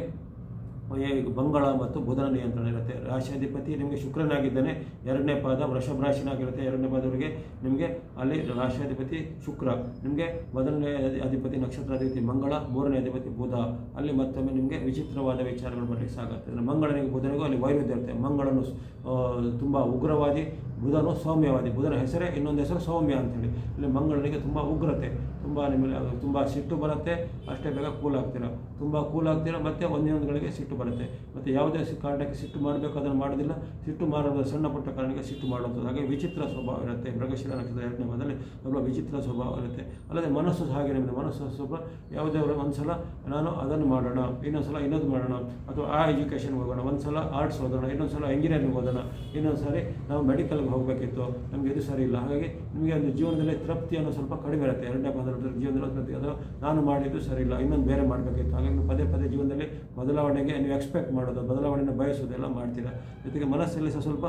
Speaker 1: ಮಂಗಳ ಮತ್ತು ಬುಧನ ನಿಯಂತ್ರಣ ಇರುತ್ತೆ. ರಾಶಿಯಾಧಿಪತಿ ನಿಮಗೆ ಶುಕ್ರನಾಗಿದ್ದಾನೆ. 2ನೇ ಪಾದ ವೃಷಭ ರಾಶಿನಾಗಿರುತ್ತೆ. 2ನೇ ಪಾದವರಿಗೆ ನಿಮಗೆ ಅಲ್ಲಿ ರಾಶಿಯಾಧಿಪತಿ ಶುಕ್ರ, ನಿಮಗೆ 1ನೇ ಅಧಿಪತಿ ನಕ್ಷತ್ರಾಧಿಪತಿ ಮಂಗಳ, 3ನೇ ಅಧಿಪತಿ ಬುಧ. ಅಲ್ಲಿ ಮತ್ತೊಮ್ಮೆ ನಿಮಗೆ ವಿಚಿತ್ರವಾದ ವಿಚಾರಗಳು ಬರಲಿಕ್ಕೆ ಸಾಗುತ್ತೆ. ಮಂಗಳನಿಗೆ ಬುಧನಿಗೂ ಅಲ್ಲಿ ವೈರುಧ್ಯ ಇರುತ್ತೆ. ಮಂಗಳನು ತುಂಬ ಉಗ್ರವಾದಿ, ಬುಧನು ಸೌಮ್ಯವಾದಿ. ಬುಧನ ಹೆಸರೇ ಇನ್ನೊಂದು ಹೆಸರು ಸೌಮ್ಯ ಅಂತೇಳಿ. ಇಲ್ಲಿ ಮಂಗಳನಿಗೆ ತುಂಬ ಉಗ್ರತೆ, ತುಂಬ ನಿಮ್ಮಲ್ಲಿ ತುಂಬ ಸಿಟ್ಟು ಬರುತ್ತೆ. ಅಷ್ಟೇ ಬೇಗ ಕೂಲ್ ಆಗ್ತೀರ, ತುಂಬ ಕೂಲ್ ಆಗ್ತೀರ, ಮತ್ತು ಒಂದೊಂದುಗಳಿಗೆ ಸಿಟ್ಟು ಬರುತ್ತೆ. ಮತ್ತು ಯಾವುದೇ ಕಾರಣಕ್ಕೆ ಸಿಟ್ಟು ಮಾಡಬೇಕು ಅದನ್ನು ಮಾಡೋದಿಲ್ಲ. ಸಿಟ್ಟು ಮಾಡೋದು ಸಣ್ಣ ಪುಟ್ಟ ಕಾರಣಕ್ಕೆ ಸಿಟ್ಟು ಮಾಡುವಂಥದ್ದು. ಹಾಗೆ ವಿಚಿತ್ರ ಸ್ವಭಾವ ಇರುತ್ತೆ. ಮೃಗಶಿರ ನಕ್ಷತ್ರದ 2ನೇ ಪಾದದಲ್ಲಿ ಸ್ವಲ್ಪ ವಿಚಿತ್ರ ಸ್ವಭಾವ ಇರುತ್ತೆ. ಅಲ್ಲದೆ ಮನಸ್ಸು ಹಾಗೆ ನಿಮ್ಮದು ಮನಸ್ಸು ಸ್ವಲ್ಪ ಯಾವುದೇ ಒಂದು ಸಲ ನಾನು ಅದನ್ನು ಮಾಡೋಣ, ಇನ್ನೊಂದು ಸಲ ಇನ್ನೊಂದು ಮಾಡೋಣ, ಅಥವಾ ಆ ಎಜುಕೇಷನ್ಗೆ ಹೋಗೋಣ, ಒಂದು ಸಲ ಆರ್ಟ್ಸ್ ಓದೋಣ, ಇನ್ನೊಂದು ಸಲ ಇಂಜಿನಿಯರಿಂಗ್ ಓದೋಣ, ಇನ್ನೊಂದು ಸಾರಿ ನಾವು ಮೆಡಿಕಲ್ಗೆ ಹೋಗಬೇಕಿತ್ತು, ನಮಗೆ ಇದು ಸರಿ ಇಲ್ಲ. ಹಾಗಾಗಿ ನಿಮಗೆ ಒಂದು ಜೀವನದಲ್ಲಿ ತೃಪ್ತಿಯನ್ನು ಸ್ವಲ್ಪ ಕಡಿಮೆ ಇರುತ್ತೆ. 2ನೇ ಪಾದದಲ್ಲಿ ಜೀವನದಲ್ಲಿ ತೃಪ್ತಿ, ಅಥವಾ ನಾನು ಮಾಡಿದ್ದು ಸರಿ ಇಲ್ಲ, ಇನ್ನೊಂದು ಬೇರೆ ಮಾಡಬೇಕಿತ್ತು. ಹಾಗಾಗಿ ನೀವು ಪದೇ ಪದೇ ಜೀವನದಲ್ಲಿ ಬದಲಾವಣೆಗೆ ನೀವು ಎಕ್ಸ್ಪೆಕ್ಟ್ ಮಾಡೋದು, ಬದಲಾವಣೆಯನ್ನು ಬಯಸೋದೆಲ್ಲ ಮಾಡ್ತೀರಾ. ಜೊತೆಗೆ ಮನಸ್ಸಲ್ಲಿ ಸ್ವಲ್ಪ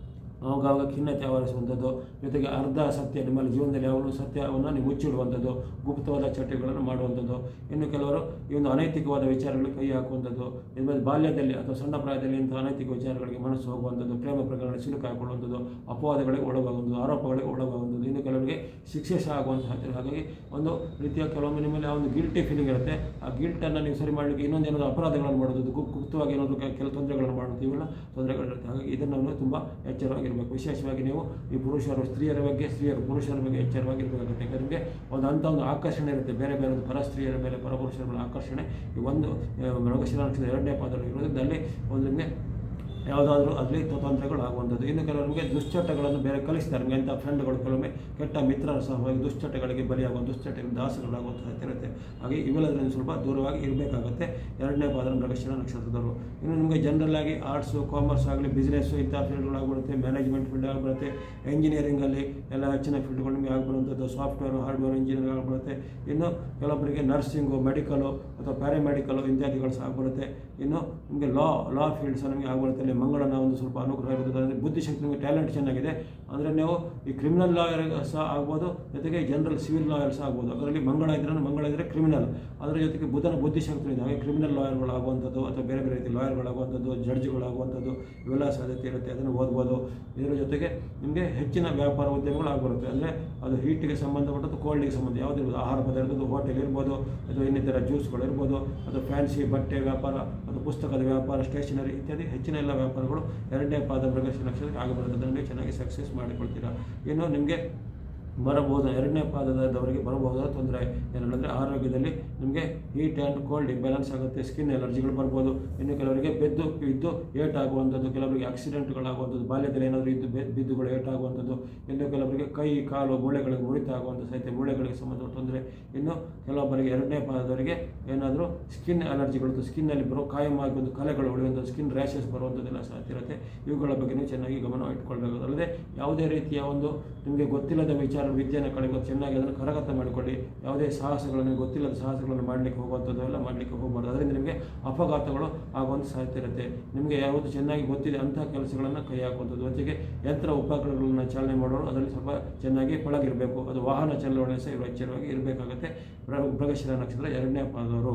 Speaker 1: ಆವಾಗ ಖಿನ್ನತೆ ಆವರಿಸುವಂಥದ್ದು, ಜೊತೆಗೆ ಅರ್ಧ ಸತ್ಯ ನಿಮ್ಮಲ್ಲಿ ಜೀವನದಲ್ಲಿ ಯಾವಾಗಲೂ ಸತ್ಯವನ್ನು ನೀವು ಮುಚ್ಚಿಡುವಂಥದ್ದು, ಗುಪ್ತವಾದ ಚಟುವಟಿಕೆಗಳನ್ನು ಮಾಡುವಂಥದ್ದು. ಇನ್ನು ಕೆಲವರು ಈ ಒಂದು ಅನೈತಿಕವಾದ ವಿಚಾರಗಳಿಗೆ ಕೈ ಹಾಕುವಂಥದ್ದು, ನಿಮ್ಮಲ್ಲಿ ಬಾಲ್ಯದಲ್ಲಿ ಅಥವಾ ಸಣ್ಣ ಪ್ರಾಯದಲ್ಲಿ ಇಂಥ ಅನೈತಿಕ ವಿಚಾರಗಳಿಗೆ ಮನಸ್ಸು ಹೋಗುವಂಥದ್ದು, ಪ್ರೇಮ ಪ್ರಕರಣ ಸಿಲುಕಾಕೊಳ್ಳುವಂಥದ್ದು, ಅಪವಾದಗಳಿಗೆ ಒಳಗಾಗುವಂಥದ್ದು, ಆರೋಪಗಳಿಗೆ ಒಳಗಾಗುವಂಥದ್ದು, ಇನ್ನು ಕೆಲವರಿಗೆ ಶಿಕ್ಷೆ ಸಹ ಆಗುವಂಥ ಸಾಧ್ಯತೆ. ಹಾಗಾಗಿ ಒಂದು ರೀತಿಯ ಕೆಲವೊಮ್ಮೆ ನಿಮ್ಮಲ್ಲಿ ಆ ಒಂದು ಗಿಲ್ಟಿ ಫೀಲಿಂಗ್ ಇರುತ್ತೆ. ಆ ಗಿಲ್ಟನ್ನು ನೀವು ಸರಿ ಮಾಡಲಿಕ್ಕೆ ಇನ್ನೊಂದೇನಾದರೂ ಅಪರಾಧಗಳನ್ನು ಮಾಡೋದು, ಗುಪ್ತವಾಗಿ ಏನಾದರೂ ಕೆಲವು ತೊಂದರೆಗಳನ್ನು ಮಾಡೋದು, ಇವೆಲ್ಲ ತೊಂದರೆಗಳಿರುತ್ತೆ. ಹಾಗಾಗಿ ಇದನ್ನು ತುಂಬ ಎಚ್ಚರವಾಗಿ ವಿಶೇಷವಾಗಿ ನೀವು ಈ ಪುರುಷರು ಸ್ತ್ರೀಯರ ಬಗ್ಗೆ, ಸ್ತ್ರೀಯರು ಪುರುಷರ ಬಗ್ಗೆ ಎಚ್ಚರವಾಗಿರಬೇಕಾಗುತ್ತೆ. ಯಾಕಂದರೆ ಒಂದು ಆಕರ್ಷಣೆ ಇರುತ್ತೆ, ಬೇರೆ ಬೇರೆ ಒಂದು ಪರ ಸ್ತ್ರೀಯರ ಮೇಲೆ, ಪರಪುರುಷರ ಮೇಲೆ ಆಕರ್ಷಣೆ ಈ ಒಂದು ಮೃಗಶಿರ ನಕ್ಷತ್ರದ 2ನೇ ಪಾದದಲ್ಲಿ ಇರೋದ್ರಿಂದ ಅಲ್ಲಿ ಒಂದು ನಿಮಗೆ ಯಾವುದಾದ್ರೂ ಅದರಲ್ಲಿ ತೊಂದರೆಗಳು ಆಗುವಂಥದ್ದು. ಇನ್ನು ಕೆಲವರಿಗೆ ದುಶ್ಚಟಗಳನ್ನು ಬೇರೆ ಕಲಿಸ್ತಾರೆ. ನಿಮಗೆ ಅಂಥ ಫ್ರೆಂಡ್ಗಳು ಕೆಲವೊಮ್ಮೆ ಕೆಟ್ಟ ಮಿತ್ರರ ಸಹವಾಗಿ ದುಶ್ಚಟಗಳಿಗೆ ಬಲಿಯಾಗುವ, ದುಶ್ಚಟಗಳಿಗೆ ದಾಸಗಳಾಗುವಂಥ ಸಾಧ್ಯತೆ ಇರುತ್ತೆ. ಹಾಗೆ ಇವೆಲ್ಲದರಿಂದ ಸ್ವಲ್ಪ ದೂರವಾಗಿ ಇರಬೇಕಾಗುತ್ತೆ 2ನೇ ಪಾದ ಮೃಗಶಿರ ನಕ್ಷತ್ರದವರು. ಇನ್ನು ನಿಮಗೆ ಜನರಲ್ ಆಗಿ ಆರ್ಟ್ಸು, ಕಾಮರ್ಸ್ ಆಗಲಿ, ಬಿಸ್ನೆಸ್ಸು ಇಂಥ ಫೀಲ್ಡ್ಗಳಾಗ್ಬಿಡುತ್ತೆ, ಮ್ಯಾನೇಜ್ಮೆಂಟ್ ಫೀಲ್ಡ್ ಆಗಿಬಿಡುತ್ತೆ, ಇಂಜಿನಿಯರಿಂಗಲ್ಲಿ ಎಲ್ಲ ಹೆಚ್ಚಿನ ಫೀಲ್ಡ್ಗಳು ನಿಮಗೆ ಆಗಿಬಿಡುವಂಥದ್ದು, ಸಾಫ್ಟ್ವೇರು, ಹಾರ್ಡ್ವೇರ್ ಇಂಜಿನಿಯರಿಂಗ್ ಆಗಿಬಿಡುತ್ತೆ. ಇನ್ನು ಕೆಲವೊಬ್ಬರಿಗೆ ನರ್ಸಿಂಗು, ಮೆಡಿಕಲು ಅಥವಾ ಪ್ಯಾರಾಮೆಡಿಕಲು ಇತ್ಯಾದಿಗಳು ಸಹ ಆಗಿಬಿಡುತ್ತೆ. ಇನ್ನು ನಿಮಗೆ ಲಾ ಫೀಲ್ಡ್ಸ್ ನಿಮಗೆ ಆಗಿಬಿಡುತ್ತೆ. ಅಲ್ಲಿ ಮಂಗಳನ ಒಂದು ಸ್ವಲ್ಪ ಅನುಗ್ರಹ ಇರುತ್ತದೆ. ಅಂದರೆ ಬುದ್ಧಿಶಕ್ತಿ, ನಿಮಗೆ ಟ್ಯಾಲೆಂಟ್ ಚೆನ್ನಾಗಿದೆ ಅಂದರೆ ನೀವು ಈ ಕ್ರಿಮಿನಲ್ ಲಾಯರ್ ಸಹ ಆಗ್ಬೋದು, ಜೊತೆಗೆ ಜನರಲ್ ಸಿವಿಲ್ ಲಾಯರ್ ಸಹ ಆಗ್ಬೋದು. ಅದರಲ್ಲಿ ಮಂಗಳ ಇದ್ದರೆ ಕ್ರಿಮಿನಲ್, ಅದರ ಜೊತೆಗೆ ಬುಧನ ಬುದ್ಧಿಶಕ್ತಿ ಇದೆ. ಹಾಗೆ ಕ್ರಿಮಿನಲ್ ಲಾಯರ್ಗಳಾಗುವಂಥದ್ದು ಅಥವಾ ಬೇರೆ ಬೇರೆ ರೀತಿ ಲಾಯರ್ಗಳಾಗುವಂಥದ್ದು, ಜಡ್ಜ್ಗಳಾಗುವಂಥದ್ದು ಇವೆಲ್ಲ ಸಾಧ್ಯತೆ ಇರುತ್ತೆ. ಅದನ್ನು ಓದ್ಬೋದು. ಇದರ ಜೊತೆಗೆ ನಿಮಗೆ ಹೆಚ್ಚಿನ ವ್ಯಾಪಾರ ಉದ್ಯಮಗಳು ಆಗಿಬಿಡುತ್ತೆ. ಅಂದರೆ ಅದು ಹೀಟಿಗೆ ಸಂಬಂಧಪಟ್ಟದ್ದು, ಕೋಲ್ಡಿಗೆ ಸಂಬಂಧ ಯಾವುದಿರ್ಬೋದು, ಆಹಾರ ಪದಾರ್ಥದ್ದು ಹೋಟೆಲ್ ಇರ್ಬೋದು, ಅಥವಾ ಇನ್ನಿತರ ಜ್ಯೂಸ್ಗಳು ಇರ್ಬೋದು, ಅದು ಫ್ಯಾನ್ಸಿ ಬಟ್ಟೆ ವ್ಯಾಪಾರ, ಅದು ಪುಸ್ತಕದ ವ್ಯಾಪಾರ, ಸ್ಟೇಷನರಿ ಇತ್ಯಾದಿ ಹೆಚ್ಚಿನ ಎಲ್ಲ ವ್ಯಾಪಾರಗಳು 2ನೇ ಪಾದ ಮೃಗಶಿರ ನಕ್ಷತ್ರಕ್ಕೆ ಆಗಿಬಿಡುತ್ತೆ. ಅದನ್ನು ಚೆನ್ನಾಗಿ ಸಕ್ಸಸ್ ಮಾಡಿಕೊಳ್ತೀರಾ. ಇನ್ನು ನಿಮಗೆ ಬರಬಹುದು 2ನೇ ಪಾದದವರಿಗೆ ಬರಬಹುದಾದ ತೊಂದರೆ ಏನಂದರೆ ಆರೋಗ್ಯದಲ್ಲಿ ನಿಮಗೆ ಹೀಟ್ ಆ್ಯಂಡ್ ಕೋಲ್ಡ್ ಇಂಬ್ಯಾಲೆನ್ಸ್ ಆಗುತ್ತೆ, ಸ್ಕಿನ್ ಎಲರ್ಜಿಗಳು ಬರ್ಬೋದು. ಇನ್ನು ಕೆಲವರಿಗೆ ಬಿದ್ದು ಏಟಾಗುವಂಥದ್ದು, ಕೆಲವರಿಗೆ ಆಕ್ಸಿಡೆಂಟ್ಗಳಾಗುವಂಥದ್ದು, ಬಾಲ್ಯದಲ್ಲಿ ಏನಾದರೂ ಬಿದ್ದುಗಳು ಏಟಾಗುವಂಥದ್ದು, ಇನ್ನು ಕೆಲವರಿಗೆ ಕೈ ಕಾಲು ಮೂಳೆಗಳಿಗೆ ಮುರಿತ ಆಗುವಂಥ ಸಹಿತ ಮೂಳೆಗಳಿಗೆ ಸಂಬಂಧಪಟ್ಟ ತೊಂದರೆ. ಇನ್ನು ಕೆಲವೊಬ್ಬರಿಗೆ 2ನೇ ಪಾದದವರಿಗೆ ಏನಾದರೂ ಸ್ಕಿನ್ ಅಲರ್ಜಿಗಳು, ಸ್ಕಿನ್ನಲ್ಲಿ ಬರೋ ಕಾಯಮಾಗಿ ಒಂದು ಕಲೆಗಳು ಉಳಿಯುವಂಥದ್ದು, ಸ್ಕಿನ್ ರ್ಯಾಷಸ್ ಬರುವಂಥದ್ದೆಲ್ಲ ಸಾಧ್ಯ ಇರುತ್ತೆ. ಇವುಗಳ ಬಗ್ಗೆ ನೀವು ಚೆನ್ನಾಗಿ ಗಮನ ಇಟ್ಕೊಳ್ಬೇಕು. ಅಲ್ಲದೆ ಯಾವುದೇ ರೀತಿಯ ಒಂದು ನಿಮಗೆ ಗೊತ್ತಿಲ್ಲದ ವಿಚಾರ ವಿದ್ಯೆಯನ್ನು ಕಳೆಯುವ ಚೆನ್ನಾಗಿ ಅದನ್ನು ಕರಗತ ಮಾಡಿಕೊಳ್ಳಿ. ಯಾವುದೇ ಸಾಹಸಗಳನ್ನು, ಗೊತ್ತಿಲ್ಲದ ಸಾಹಸಗಳನ್ನು ಮಾಡಲಿಕ್ಕೆ ಹೋಗುವಂಥದ್ದು ಎಲ್ಲ ಮಾಡಲಿಕ್ಕೆ ಹೋಗಬಾರ್ದು. ಅದರಿಂದ ನಿಮಗೆ ಅಪಘಾತಗಳು ಆಗುವಂಥ ಸಾಧ್ಯತೆ ಇರುತ್ತೆ. ನಿಮಗೆ ಯಾವುದು ಚೆನ್ನಾಗಿ ಗೊತ್ತಿದೆ ಅಂತಹ ಕೆಲಸಗಳನ್ನು ಕೈ ಹಾಕುವಂಥದ್ದು, ಜೊತೆಗೆ ಯಂತ್ರ ಉಪಕರಣಗಳನ್ನು ಚಾಲನೆ ಮಾಡೋರು ಅದರಲ್ಲಿ ಸ್ವಲ್ಪ ಚೆನ್ನಾಗಿ ಪಳಗಿರಬೇಕು. ಅದು ವಾಹನ ಚಲಾವಣೆ ಸಹ ಎಚ್ಚರವಾಗಿ ಇರಬೇಕಾಗುತ್ತೆ ಮೃಗಶಿರ ನಕ್ಷತ್ರ 2ನೇ ಪಾದದವರು.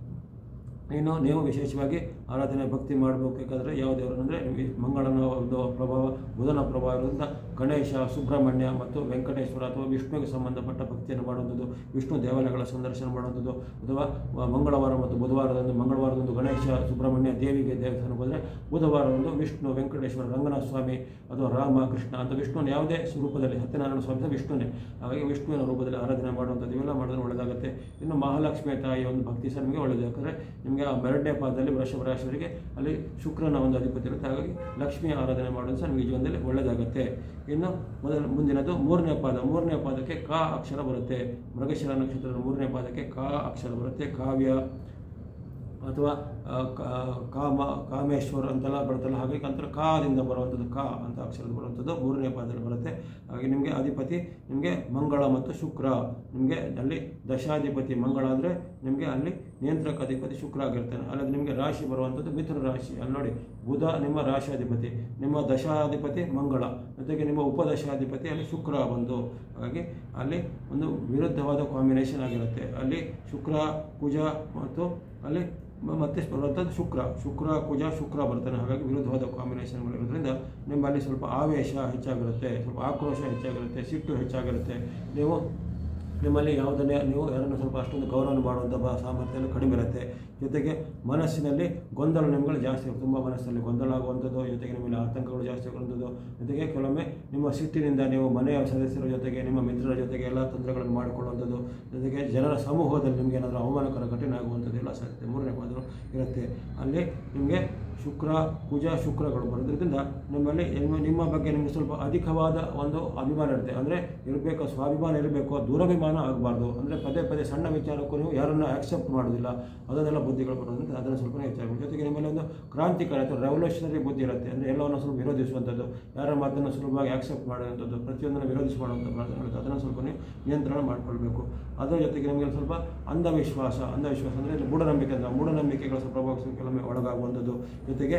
Speaker 1: ಇನ್ನು ನೀವು ವಿಶೇಷವಾಗಿ ಆರಾಧನೆ ಭಕ್ತಿ ಮಾಡಬೇಕಾದ್ರೆ ಯಾವ ದೇವರು ಅಂದರೆ ನಿಮಗೆ ಮಂಗಳನ ಒಂದು ಪ್ರಭಾವ, ಬುಧನ ಪ್ರಭಾವ ಇರೋದ್ರಿಂದ ಗಣೇಶ, ಸುಬ್ರಹ್ಮಣ್ಯ ಮತ್ತು ವೆಂಕಟೇಶ್ವರ ಅಥವಾ ವಿಷ್ಣುವಿಗೆ ಸಂಬಂಧಪಟ್ಟ ಭಕ್ತಿಯನ್ನು ಮಾಡುವಂಥದ್ದು, ವಿಷ್ಣು ದೇವಾಲಯಗಳ ಸಂದರ್ಶನ ಮಾಡುವಂಥದ್ದು, ಅಥವಾ ಮಂಗಳವಾರ ಮತ್ತು ಮಂಗಳವಾರದಂದು ಗಣೇಶ, ಸುಬ್ರಹ್ಮಣ್ಯ ದೇವಿಗೆ ದೇವಸ್ಥಾನಕ್ಕೆ ಹೋದರೆ, ಬುಧವಾರದಂದು ವಿಷ್ಣು, ವೆಂಕಟೇಶ್ವರ, ರಂಗನಾಥ ಸ್ವಾಮಿ ಅಥವಾ ರಾಮ, ಕೃಷ್ಣ ಅಂತ ವಿಷ್ಣುವಿನ ಯಾವುದೇ ರೂಪದಲ್ಲಿ, ಸತ್ಯನಾರಾಯಣ ಸ್ವಾಮಿ ವಿಷ್ಣುನೇ, ಹಾಗಾಗಿ ವಿಷ್ಣುವಿನ ರೂಪದಲ್ಲಿ ಆರಾಧನೆ ಮಾಡುವಂಥದ್ದು ಇವೆಲ್ಲ ಮಾಡಿದ್ರೆ ಒಳ್ಳೆಯದಾಗುತ್ತೆ. ಇನ್ನು ಮಹಾಲಕ್ಷ್ಮಿ ತಾಯಿಯ ಒಂದು ಭಕ್ತಿ ಸಹ ನಿಮಗೆ ಒಳ್ಳೆಯದು. ಯಾಕಂದರೆ ನಿಮಗೆ ಆ 2ನೇ ಪಾದದಲ್ಲಿ ವೃಷಭ ರಾಶಿಯವರಿಗೆ ಅಲ್ಲಿ ಶುಕ್ರನ ಒಂದು ಅಧಿಪತಿ ಇರುತ್ತೆ, ಹಾಗಾಗಿ ಲಕ್ಷ್ಮಿಯ ಆರಾಧನೆ ಮಾಡೋದು ಸಹ ನಿಮಗೆ ಜೀವನದಲ್ಲಿ ಒಳ್ಳೆಯದಾಗುತ್ತೆ. ಇನ್ನು ಮುಂದಿನದು 3ನೇ ಪಾದ. 3ನೇ ಪಾದಕ್ಕೆ ಕ ಅಕ್ಷರ ಬರುತ್ತೆ. ಮೃಗಶಿರ ನಕ್ಷತ್ರದ 3ನೇ ಪಾದಕ್ಕೆ ಕ ಅಕ್ಷರ ಬರುತ್ತೆ. ಕಾವ್ಯ ಅಥವಾ ಕಾಮೇಶ್ವರ ಅಂತೆಲ್ಲ ಬರುತ್ತಲ್ಲ, ಹಾಗಾಗಿ ಅಂತರ ಕಾದಿಂದ ಬರುವಂಥದ್ದು, ಕ ಅಂತ ಅಕ್ಷರದ ಬರುವಂಥದ್ದು 3ನೇ ಪಾದದಲ್ಲಿ ಬರುತ್ತೆ. ಹಾಗೆ ನಿಮಗೆ ಅಧಿಪತಿ ನಿಮಗೆ ಮಂಗಳ ಮತ್ತು ಶುಕ್ರ, ನಿಮಗೆ ಅಲ್ಲಿ ದಶಾಧಿಪತಿ ಮಂಗಳ ಅಂದರೆ ನಿಮಗೆ ಅಲ್ಲಿ ನಿಯಂತ್ರಕ ಅಧಿಪತಿ ಶುಕ್ರ ಆಗಿರ್ತಾನೆ. ಅಲ್ಲದೆ ನಿಮಗೆ ರಾಶಿ ಬರುವಂಥದ್ದು ಮಿಥುನ ರಾಶಿ. ಅಲ್ಲಿ ನೋಡಿ, ಬುಧ ನಿಮ್ಮ ರಾಶಿಯಾಧಿಪತಿ, ನಿಮ್ಮ ದಶಾಧಿಪತಿ ಮಂಗಳ, ಜೊತೆಗೆ ನಿಮ್ಮ ಉಪದಶಾಧಿಪತಿ ಅಲ್ಲಿ ಶುಕ್ರ ಬಂದು, ಹಾಗಾಗಿ ಅಲ್ಲಿ ಒಂದು ವಿರುದ್ಧವಾದ ಕಾಂಬಿನೇಷನ್ ಆಗಿರುತ್ತೆ. ಅಲ್ಲಿ ಶುಕ್ರ, ಕುಜ ಮತ್ತು ಅಲ್ಲಿ ಮತ್ತೆ ಬರುವಂಥದ್ದು ಶುಕ್ರ ಕುಜ ಶುಕ್ರ ಬರ್ತಾನೆ. ಹಾಗಾಗಿ ವಿರುದ್ಧವಾದ ಕಾಂಬಿನೇಷನ್ಗಳಿರೋದ್ರಿಂದ ನಿಮ್ಮಲ್ಲಿ ಸ್ವಲ್ಪ ಆವೇಶ ಹೆಚ್ಚಾಗಿರುತ್ತೆ, ಸ್ವಲ್ಪ ಆಕ್ರೋಶ ಹೆಚ್ಚಾಗಿರುತ್ತೆ, ಸಿಟ್ಟು ಹೆಚ್ಚಾಗಿರುತ್ತೆ. ನಿಮ್ಮಲ್ಲಿ ಯಾವುದನ್ನೇ ನೀವು ಯಾರನ್ನು ಸ್ವಲ್ಪ ಅಷ್ಟೊಂದು ಗೌರವ ಮಾಡುವಂಥ ಸಾಮರ್ಥ್ಯ ಕಡಿಮೆ ಇರುತ್ತೆ. ಜೊತೆಗೆ ಮನಸ್ಸಿನಲ್ಲಿ ಗೊಂದಲ ನಿಮ್ಮಗಳು ಜಾಸ್ತಿ ಇರುತ್ತೆ, ತುಂಬ ಮನಸ್ಸಲ್ಲಿ ಗೊಂದಲ ಆಗುವಂಥದ್ದು, ಜೊತೆಗೆ ನಿಮ್ಮಲ್ಲಿ ಆತಂಕಗಳು ಜಾಸ್ತಿ ಆಗುವಂಥದ್ದು, ಜೊತೆಗೆ ಕೆಲವೊಮ್ಮೆ ನಿಮ್ಮ ಸಿಟ್ಟಿನಿಂದ ನೀವು ಮನೆಯ ಸದಸ್ಯರ ಜೊತೆಗೆ, ನಿಮ್ಮ ಮಿತ್ರರ ಜೊತೆಗೆ ಎಲ್ಲ ತೊಂದರೆಗಳನ್ನು ಮಾಡಿಕೊಳ್ಳುವಂಥದ್ದು, ಜೊತೆಗೆ ಜನರ ಸಮೂಹದಲ್ಲಿ ನಿಮಗೆ ಏನಾದರೂ ಅವಮಾನಕರ ಘಟನೆ ಆಗುವಂಥದ್ದು ಎಲ್ಲ ಸಾಧ್ಯತೆ 3ನೇ ಪಾದ ಇರುತ್ತೆ. ಅಲ್ಲಿ ನಿಮಗೆ ಶುಕ್ರ ಕುಜ ಶುಕ್ರಗಳು ಬರೋದ್ರಿಂದ ನಿಮ್ಮಲ್ಲಿ ನಿಮ್ಮ ಬಗ್ಗೆ ನಿಮಗೆ ಸ್ವಲ್ಪ ಅಧಿಕವಾದ ಒಂದು ಅಭಿಮಾನ ಇರುತ್ತೆ. ಅಂದರೆ ಇರಬೇಕು, ಸ್ವಾಭಿಮಾನ ಇರಬೇಕು, ದುರಭಿಮಾನ ಆಗಬಾರ್ದು. ಅಂದರೆ ಪದೇ ಸಣ್ಣ ವಿಚಾರಕ್ಕೂ ನೀವು ಯಾರನ್ನು ಆಕ್ಸೆಪ್ಟ್ ಮಾಡೋದಿಲ್ಲ, ಅದನ್ನೆಲ್ಲ ಬುದ್ಧಿಗಳು ಬರೋದ್ರಿಂದ ಅದನ್ನು ಸ್ವಲ್ಪ ಹೆಚ್ಚಾಗುತ್ತೆ. ಜೊತೆಗೆ ನಿಮ್ಮಲ್ಲಿ ಒಂದು ಕ್ರಾಂತಿಕಾರಿ ಅಥವಾ ರೆವಲ್ಯೂಷನರಿ ಬುದ್ಧಿ ಇರುತ್ತೆ. ಅಂದರೆ ಎಲ್ಲವನ್ನು ಸ್ವಲ್ಪ ವಿರೋಧಿಸುವಂಥದ್ದು, ಯಾರ ಮಾತನ್ನು ಸುಲಭವಾಗಿ ಆಕ್ಸೆಪ್ಟ್ ಮಾಡುವಂಥದ್ದು, ಪ್ರತಿಯೊಂದನ್ನು ವಿರೋಧಿಸಿ ಮಾಡುವಂಥ ಮಾತನಾಡುತ್ತೆ, ಅದನ್ನು ಸ್ವಲ್ಪ ನೀವು ನಿಯಂತ್ರಣ ಮಾಡಿಕೊಳ್ಬೇಕು. ಅದರ ಜೊತೆಗೆ ನಿಮಗೆ ಸ್ವಲ್ಪ ಅಂಧವಿಶ್ವಾಸ ಅಂದರೆ ಮೂಢನಂಬಿಕೆಗಳ ಸ್ವಲ್ಪ ಪ್ರಭಾವಕ್ಕೆ ಕೆಲವೊಮ್ಮೆ ಒಳಗಾಗುವಂಥದ್ದು, ಜೊತೆಗೆ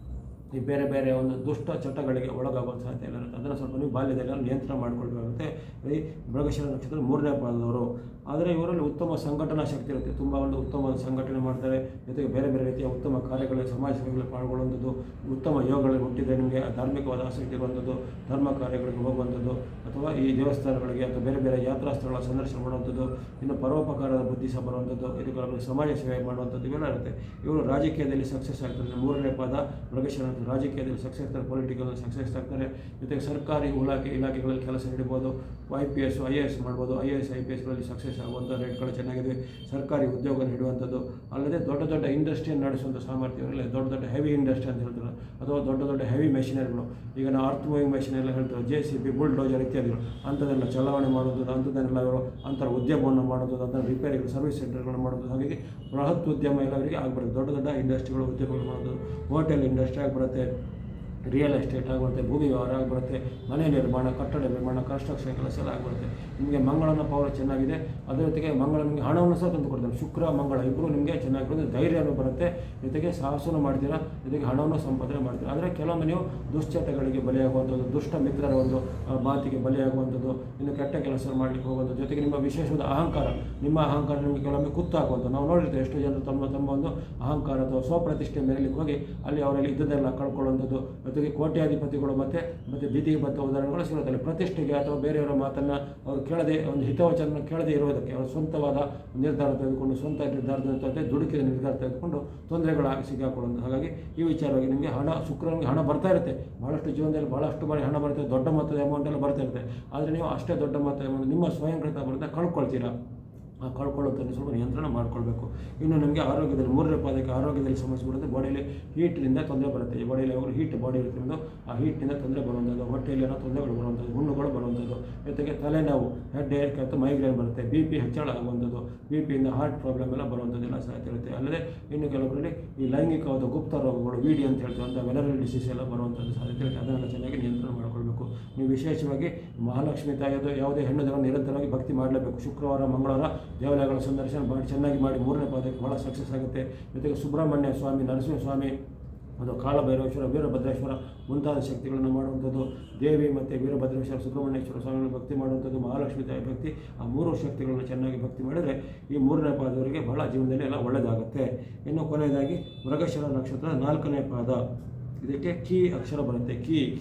Speaker 1: ಈ ಬೇರೆ ಒಂದು ದುಷ್ಟ ಚಟಗಳಿಗೆ ಒಳಗಾಗುವಂಥ ಸಾಧ್ಯತೆ ಇಲ್ಲ ಇರುತ್ತೆ. ಅದನ್ನು ಸ್ವಲ್ಪ ನೀವು ಬಾಲ್ಯದಲ್ಲಿ ನಿಯಂತ್ರಣ ಮಾಡಿಕೊಳ್ಬೇಕಾಗುತ್ತೆ. ಈ ಮೃಗಶಿರ ನಕ್ಷತ್ರ 3ನೇ ಪಾದದವರು. ಆದರೆ ಇವರಲ್ಲಿ ಉತ್ತಮ ಸಂಘಟನಾ ಶಕ್ತಿ ಇರುತ್ತೆ, ತುಂಬ ಒಂದು ಉತ್ತಮ ಸಂಘಟನೆ ಮಾಡ್ತಾರೆ. ಜೊತೆಗೆ ಬೇರೆ ರೀತಿಯ ಉತ್ತಮ ಕಾರ್ಯಗಳಲ್ಲಿ, ಸಮಾಜ ಸೇವೆಗಳಲ್ಲಿ ಪಾಲ್ಗೊಳ್ಳುವಂಥದ್ದು, ಉತ್ತಮ ಯೋಗಗಳಲ್ಲಿ ಹುಟ್ಟಿದರೆ ನಿಮಗೆ ಧಾರ್ಮಿಕವಾದ ಆಸಕ್ತಿ ಇರುವಂಥದ್ದು, ಧರ್ಮ ಕಾರ್ಯಗಳಿಗೆ ಹೋಗುವಂಥದ್ದು, ಅಥವಾ ಈ ದೇವಸ್ಥಾನಗಳಿಗೆ ಅಥವಾ ಬೇರೆ ಯಾತ್ರಾ ಸ್ಥಳಗಳ ಸಂದರ್ಶನ ಮಾಡುವಂಥದ್ದು, ಇನ್ನು ಪರೋಪಕಾರದ ಬುದ್ಧಿ ಸಹ ಬರುವಂಥದ್ದು, ಇದಕ್ಕಾಗಿ ಸಮಾಜ ಸೇವೆ ಮಾಡುವಂಥದ್ದು ಇವೆಲ್ಲ ಇರುತ್ತೆ. ಇವರು ರಾಜಕೀಯದಲ್ಲಿ ಸಕ್ಸಸ್ ಆಗ್ತಾರೆ. 3ನೇ ಪಾದ ಮೃಗಶಿರ ರಾಜಕೀಯದಲ್ಲಿ ಸಕ್ಸಸ್ ಆಗ್ತಾರೆ, ಪೊಲಿಟಿಕಲ್ ಸಕ್ಸಸ್ ಆಗ್ತಾರೆ. ಜೊತೆಗೆ ಸರ್ಕಾರಿ ಇಲಾಖೆಗಳಲ್ಲಿ ಕೆಲಸ ನೀಡಬಹುದು, IPS IAS ಮಾಡ್ಬೋದು, IAS IPSಗಳಲ್ಲಿ ಸಕ್ಸಸ್ ಆಗುವಂಥ ರೇಟ್ಗಳು ಚೆನ್ನಾಗಿದೆ. ಸರ್ಕಾರಿ ಉದ್ಯೋಗ ನೀಡುವಂಥದ್ದು, ಅಲ್ಲದೆ ದೊಡ್ಡ ಇಂಡಸ್ಟ್ರಿಯನ್ನು ನಡೆಸುವಂಥ ಸಾಮರ್ಥ್ಯ ಇವರಲ್ಲಿ. ದೊಡ್ಡ ಹೆವಿ ಇಂಡಸ್ಟ್ರಿ ಅಂತ ಹೇಳ್ತಾರೆ, ಅಥವಾ ದೊಡ್ಡ ಹೆವಿ ಮೆಷಿನರಿಗಳು, ಈಗ ನಾವು ಅರ್ತ್ ಮೂವಿಂಗ್ ಮೆಷಿನ್ ಎಲ್ಲ ಹೇಳ್ತಾರೆ, JCB, ಬುಲ್ಡೋಜರ್ ಇತ್ಯಾದಿಗಳು, ಅಂಥದ್ದೆಲ್ಲ ಚಲಾವಣೆ ಮಾಡೋದು, ಅಂಥದ್ದನ್ನೆಲ್ಲ ಇವರು ಅಂತರ ಉದ್ಯಮವನ್ನು ಮಾಡೋದು, ಅದನ್ನು ರಿಪೇರಿಗಳು, ಸರ್ವಿಸ್ ಸೆಂಟರ್ಗಳನ್ನು ಮಾಡೋದು. ಹಾಗಾಗಿ ಬೃಹತ್ ಉದ್ಯಮ ಎಲ್ಲವರಿಗೆ ಆಗ್ಬರುತ್ತೆ. ದೊಡ್ಡ ಇಂಡಸ್ಟ್ರಿಗಳು, ಉದ್ಯಮಗಳು ಮಾಡೋದು, ಹೋಟೆಲ್ ಇಂಡಸ್ಟ್ರಿ ಆಗಿಬರುತ್ತೆ, ರಿಯಲ್ ಎಸ್ಟೇಟ್ ಆಗಿಬರುತ್ತೆ, ಭೂಮಿ ವ್ಯವಹಾರ ಆಗಿಬರುತ್ತೆ, ಮನೆ ನಿರ್ಮಾಣ, ಕಟ್ಟಡ ನಿರ್ಮಾಣ, ಕನ್ಸ್ಟ್ರಕ್ಷನ್ ಕೆಲಸ ಎಲ್ಲ ಆಗಿಬರುತ್ತೆ. ನಿಮಗೆ ಮಂಗಳನ ಪವರ್ ಚೆನ್ನಾಗಿದೆ. ಅದರ ಜೊತೆಗೆ ಮಂಗಳ ನಿಮಗೆ ಹಣವನ್ನು ಸಹ ತಂದು ಕೊಡ್ತಾರೆ. ಶುಕ್ರ ಮಂಗಳ ಇಬ್ಬರು ನಿಮಗೆ ಚೆನ್ನಾಗಿರೋದು, ಧೈರ್ಯನೂ ಬರುತ್ತೆ, ಜೊತೆಗೆ ಸಾಹಸನೂ ಮಾಡ್ತೀರಾ, ಜೊತೆಗೆ ಹಣವನ್ನು ಸಂಪಾದನೆ ಮಾಡ್ತೀರಾ. ಆದರೆ ಕೆಲವೊಮ್ಮೆ ನೀವು ದುಶ್ಚಟಗಳಿಗೆ ಬಲಿಯಾಗುವಂಥದ್ದು, ದುಷ್ಟ ಮಿತ್ರರ ಒಂದು ಮಾತಿಗೆ ಬಲಿಯಾಗುವಂಥದ್ದು, ಇನ್ನು ಕೆಟ್ಟ ಕೆಲಸ ಮಾಡಲಿಕ್ಕೆ ಹೋಗುವಂಥದ್ದು, ಜೊತೆಗೆ ನಿಮ್ಮ ವಿಶೇಷವಾದ ಅಹಂಕಾರ, ನಿಮ್ಮ ಅಹಂಕಾರ ನಿಮಗೆ ಕೆಲವೊಮ್ಮೆ ಕುತ್ತಾಗುವಂಥದ್ದು ನಾವು ನೋಡಿರ್ತೇವೆ. ಎಷ್ಟು ಜನರು ತಮ್ಮ ಒಂದು ಅಹಂಕಾರ ಅಥವಾ ಸ್ವಪ್ರತಿಷ್ಠೆ ಮೇಲಿಕ್ಕೆ ಹೋಗಿ ಅಲ್ಲಿ ಅವರಲ್ಲಿ ಇದ್ದದೆಲ್ಲ ಕಳ್ಕೊಳ್ಳುವಂಥದ್ದು, ಜೊತೆಗೆ ಕೋಟ್ಯಾಧಿಪತಿಗಳು ಮತ್ತು ಬೀದಿಗೆ ಬಂದ ಉದಾಹರಣೆಗಳು ಸಿಗುತ್ತಲ್ಲ. ಪ್ರತಿಷ್ಠೆಗೆ ಅಥವಾ ಬೇರೆಯವರ ಮಾತನ್ನು ಅವರು ಕೇಳದೆ, ಒಂದು ಹಿತವಚನ ಕೇಳದೆ ಇರುವುದಕ್ಕೆ ಅವರು ಸ್ವಂತವಾದ ನಿರ್ಧಾರ ತೆಗೆದುಕೊಂಡು, ಸ್ವಂತ ನಿರ್ಧಾರದಂತೆ ದುಡುಕಿದ ನಿರ್ಧಾರ ತೆಗೆದುಕೊಂಡು ತೊಂದರೆಗಳಾಗಿ ಸಿಕ್ಕಾಕೊಳ್ಳುವಂಥ. ಹಾಗಾಗಿ ಈ ವಿಚಾರವಾಗಿ ನಿಮಗೆ ಶುಕ್ರನಿಗೆ ಹಣ ಬರ್ತಾ ಇರುತ್ತೆ, ಭಾಳಷ್ಟು ಜೀವನದಲ್ಲಿ ಭಾಳಷ್ಟು ಬಾರಿ ಹಣ ಬರುತ್ತೆ, ದೊಡ್ಡ ಮೊತ್ತದ ಅಮೌಂಟ್ ಎಲ್ಲ ಬರ್ತಾ ಇರುತ್ತೆ. ಆದರೆ ನೀವು ಅಷ್ಟೇ ದೊಡ್ಡ ಮೊತ್ತದ ಅಮೌಂಟ್ ನಿಮ್ಮ ಸ್ವಯಂಕೃತ ಬರುತ್ತೆ ಕಳ್ಕೊಳ್ತೀರಾ. ಕಳ್ಕೊಳ್ಳೋದನ್ನು ಸ್ವಲ್ಪ ನಿಯಂತ್ರಣ ಮಾಡಿಕೊಳ್ಬೇಕು. ಇನ್ನು ನಿಮಗೆ ಆರೋಗ್ಯದಲ್ಲಿ 3ನೇ ಪಾದಕ್ಕೆ ಆರೋಗ್ಯದಲ್ಲಿ ಸಮಸ್ಯೆ ಬರುತ್ತೆ. ಬಾಡಿಯಲ್ಲಿ ಹೀಟ್ನಿಂದ ತೊಂದರೆ ಬರುತ್ತೆ. ಈ ಬಾಡಿಯಲ್ಲಿ ಅವರು ಬಾಡಿ ಇರುತ್ತೆ, ಆ ಹೀಟ್ನಿಂದ ತೊಂದರೆ ಬರುವಂಥದ್ದು, ಹೊಟ್ಟೆಯಲ್ಲಿ ಏನೋ ತೊಂದರೆಗಳು ಬರುವಂಥದ್ದು, ಹುಣ್ಣುಗಳು ಬರುವಂಥದ್ದು, ಜೊತೆಗೆ ತಲೆನೋವು, ಹೆಡ್ ಏರ್ ಮತ್ತು ಮೈಗ್ರೇನ್ ಬರುತ್ತೆ, BP ಹೆಚ್ಚಳ ಆಗುವಂಥದ್ದು, BPಯಿಂದ ಹಾರ್ಟ್ ಪ್ರಾಬ್ಲಮ್ ಎಲ್ಲ ಬರುವಂಥದ್ದು ಎಲ್ಲ ಸಾಧ್ಯ ಇರುತ್ತೆ. ಅಲ್ಲದೆ ಇನ್ನು ಕೆಲವರಲ್ಲಿ ಈ ಲೈಂಗಿಕವಾದ ಗುಪ್ತ ರೋಗಗಳು, VD ಅಂತ ಹೇಳ್ತೀವಿ, ಅಂತ ವೆನರಲ್ ಡಿಸೀಸ್ ಎಲ್ಲ ಬರುವಂಥದ್ದು ಸಾಧ್ಯತೆ ಇರುತ್ತೆ. ಅದನ್ನೆಲ್ಲ ಚೆನ್ನಾಗಿ ನಿಯಂತ್ರಣ ಮಾಡಿಕೊಳ್ಬೇಕು. ನೀವು ವಿಶೇಷವಾಗಿ ಮಹಾಲಕ್ಷ್ಮಿ ತಾಯಿಯದು ಯಾವುದೇ ಹೆಣ್ಣು ದೇವರ ನಿರಂತರವಾಗಿ ಭಕ್ತಿ ಮಾಡಲೇಬೇಕು. ಶುಕ್ರವಾರ ಮಂಗಳವಾರ ದೇವಾಲಯಗಳ ಸಂದರ್ಶನ ಚೆನ್ನಾಗಿ ಮಾಡಿ 3ನೇ ಪಾದಕ್ಕೆ ಭಾಳ ಸಕ್ಸಸ್ ಆಗುತ್ತೆ. ಜೊತೆಗೆ ಸುಬ್ರಹ್ಮಣ್ಯ ಸ್ವಾಮಿ, ನರಸಿಂಹಸ್ವಾಮಿ, ಅದು ಕಾಳಭೈರವೇಶ್ವರ, ವೀರಭದ್ರೇಶ್ವರ ಮುಂತಾದ ಶಕ್ತಿಗಳನ್ನು ಮಾಡುವಂಥದ್ದು, ದೇವಿ ಮತ್ತು ವೀರಭದ್ರೇಶ್ವರ, ಸುಬ್ರಹ್ಮಣ್ಯೇಶ್ವರ ಸ್ವಾಮಿಗಳನ್ನು ಭಕ್ತಿ ಮಾಡುವಂಥದ್ದು, ಮಹಾಲಕ್ಷ್ಮಿ ತಾಯಿ ಭಕ್ತಿ, ಆ 3 ಶಕ್ತಿಗಳನ್ನು ಚೆನ್ನಾಗಿ ಭಕ್ತಿ ಮಾಡಿದರೆ ಈ 3ನೇ ಪಾದವರಿಗೆ ಬಹಳ ಜೀವನದಲ್ಲಿ ಎಲ್ಲ ಒಳ್ಳೆಯದಾಗುತ್ತೆ. ಇನ್ನು ಕೊನೆಯದಾಗಿ ಮೃಗಶಿರ ನಕ್ಷತ್ರ 4ನೇ ಪಾದ. ಇದಕ್ಕೆ ಕೀ ಅಕ್ಷರ ಬರುತ್ತೆ.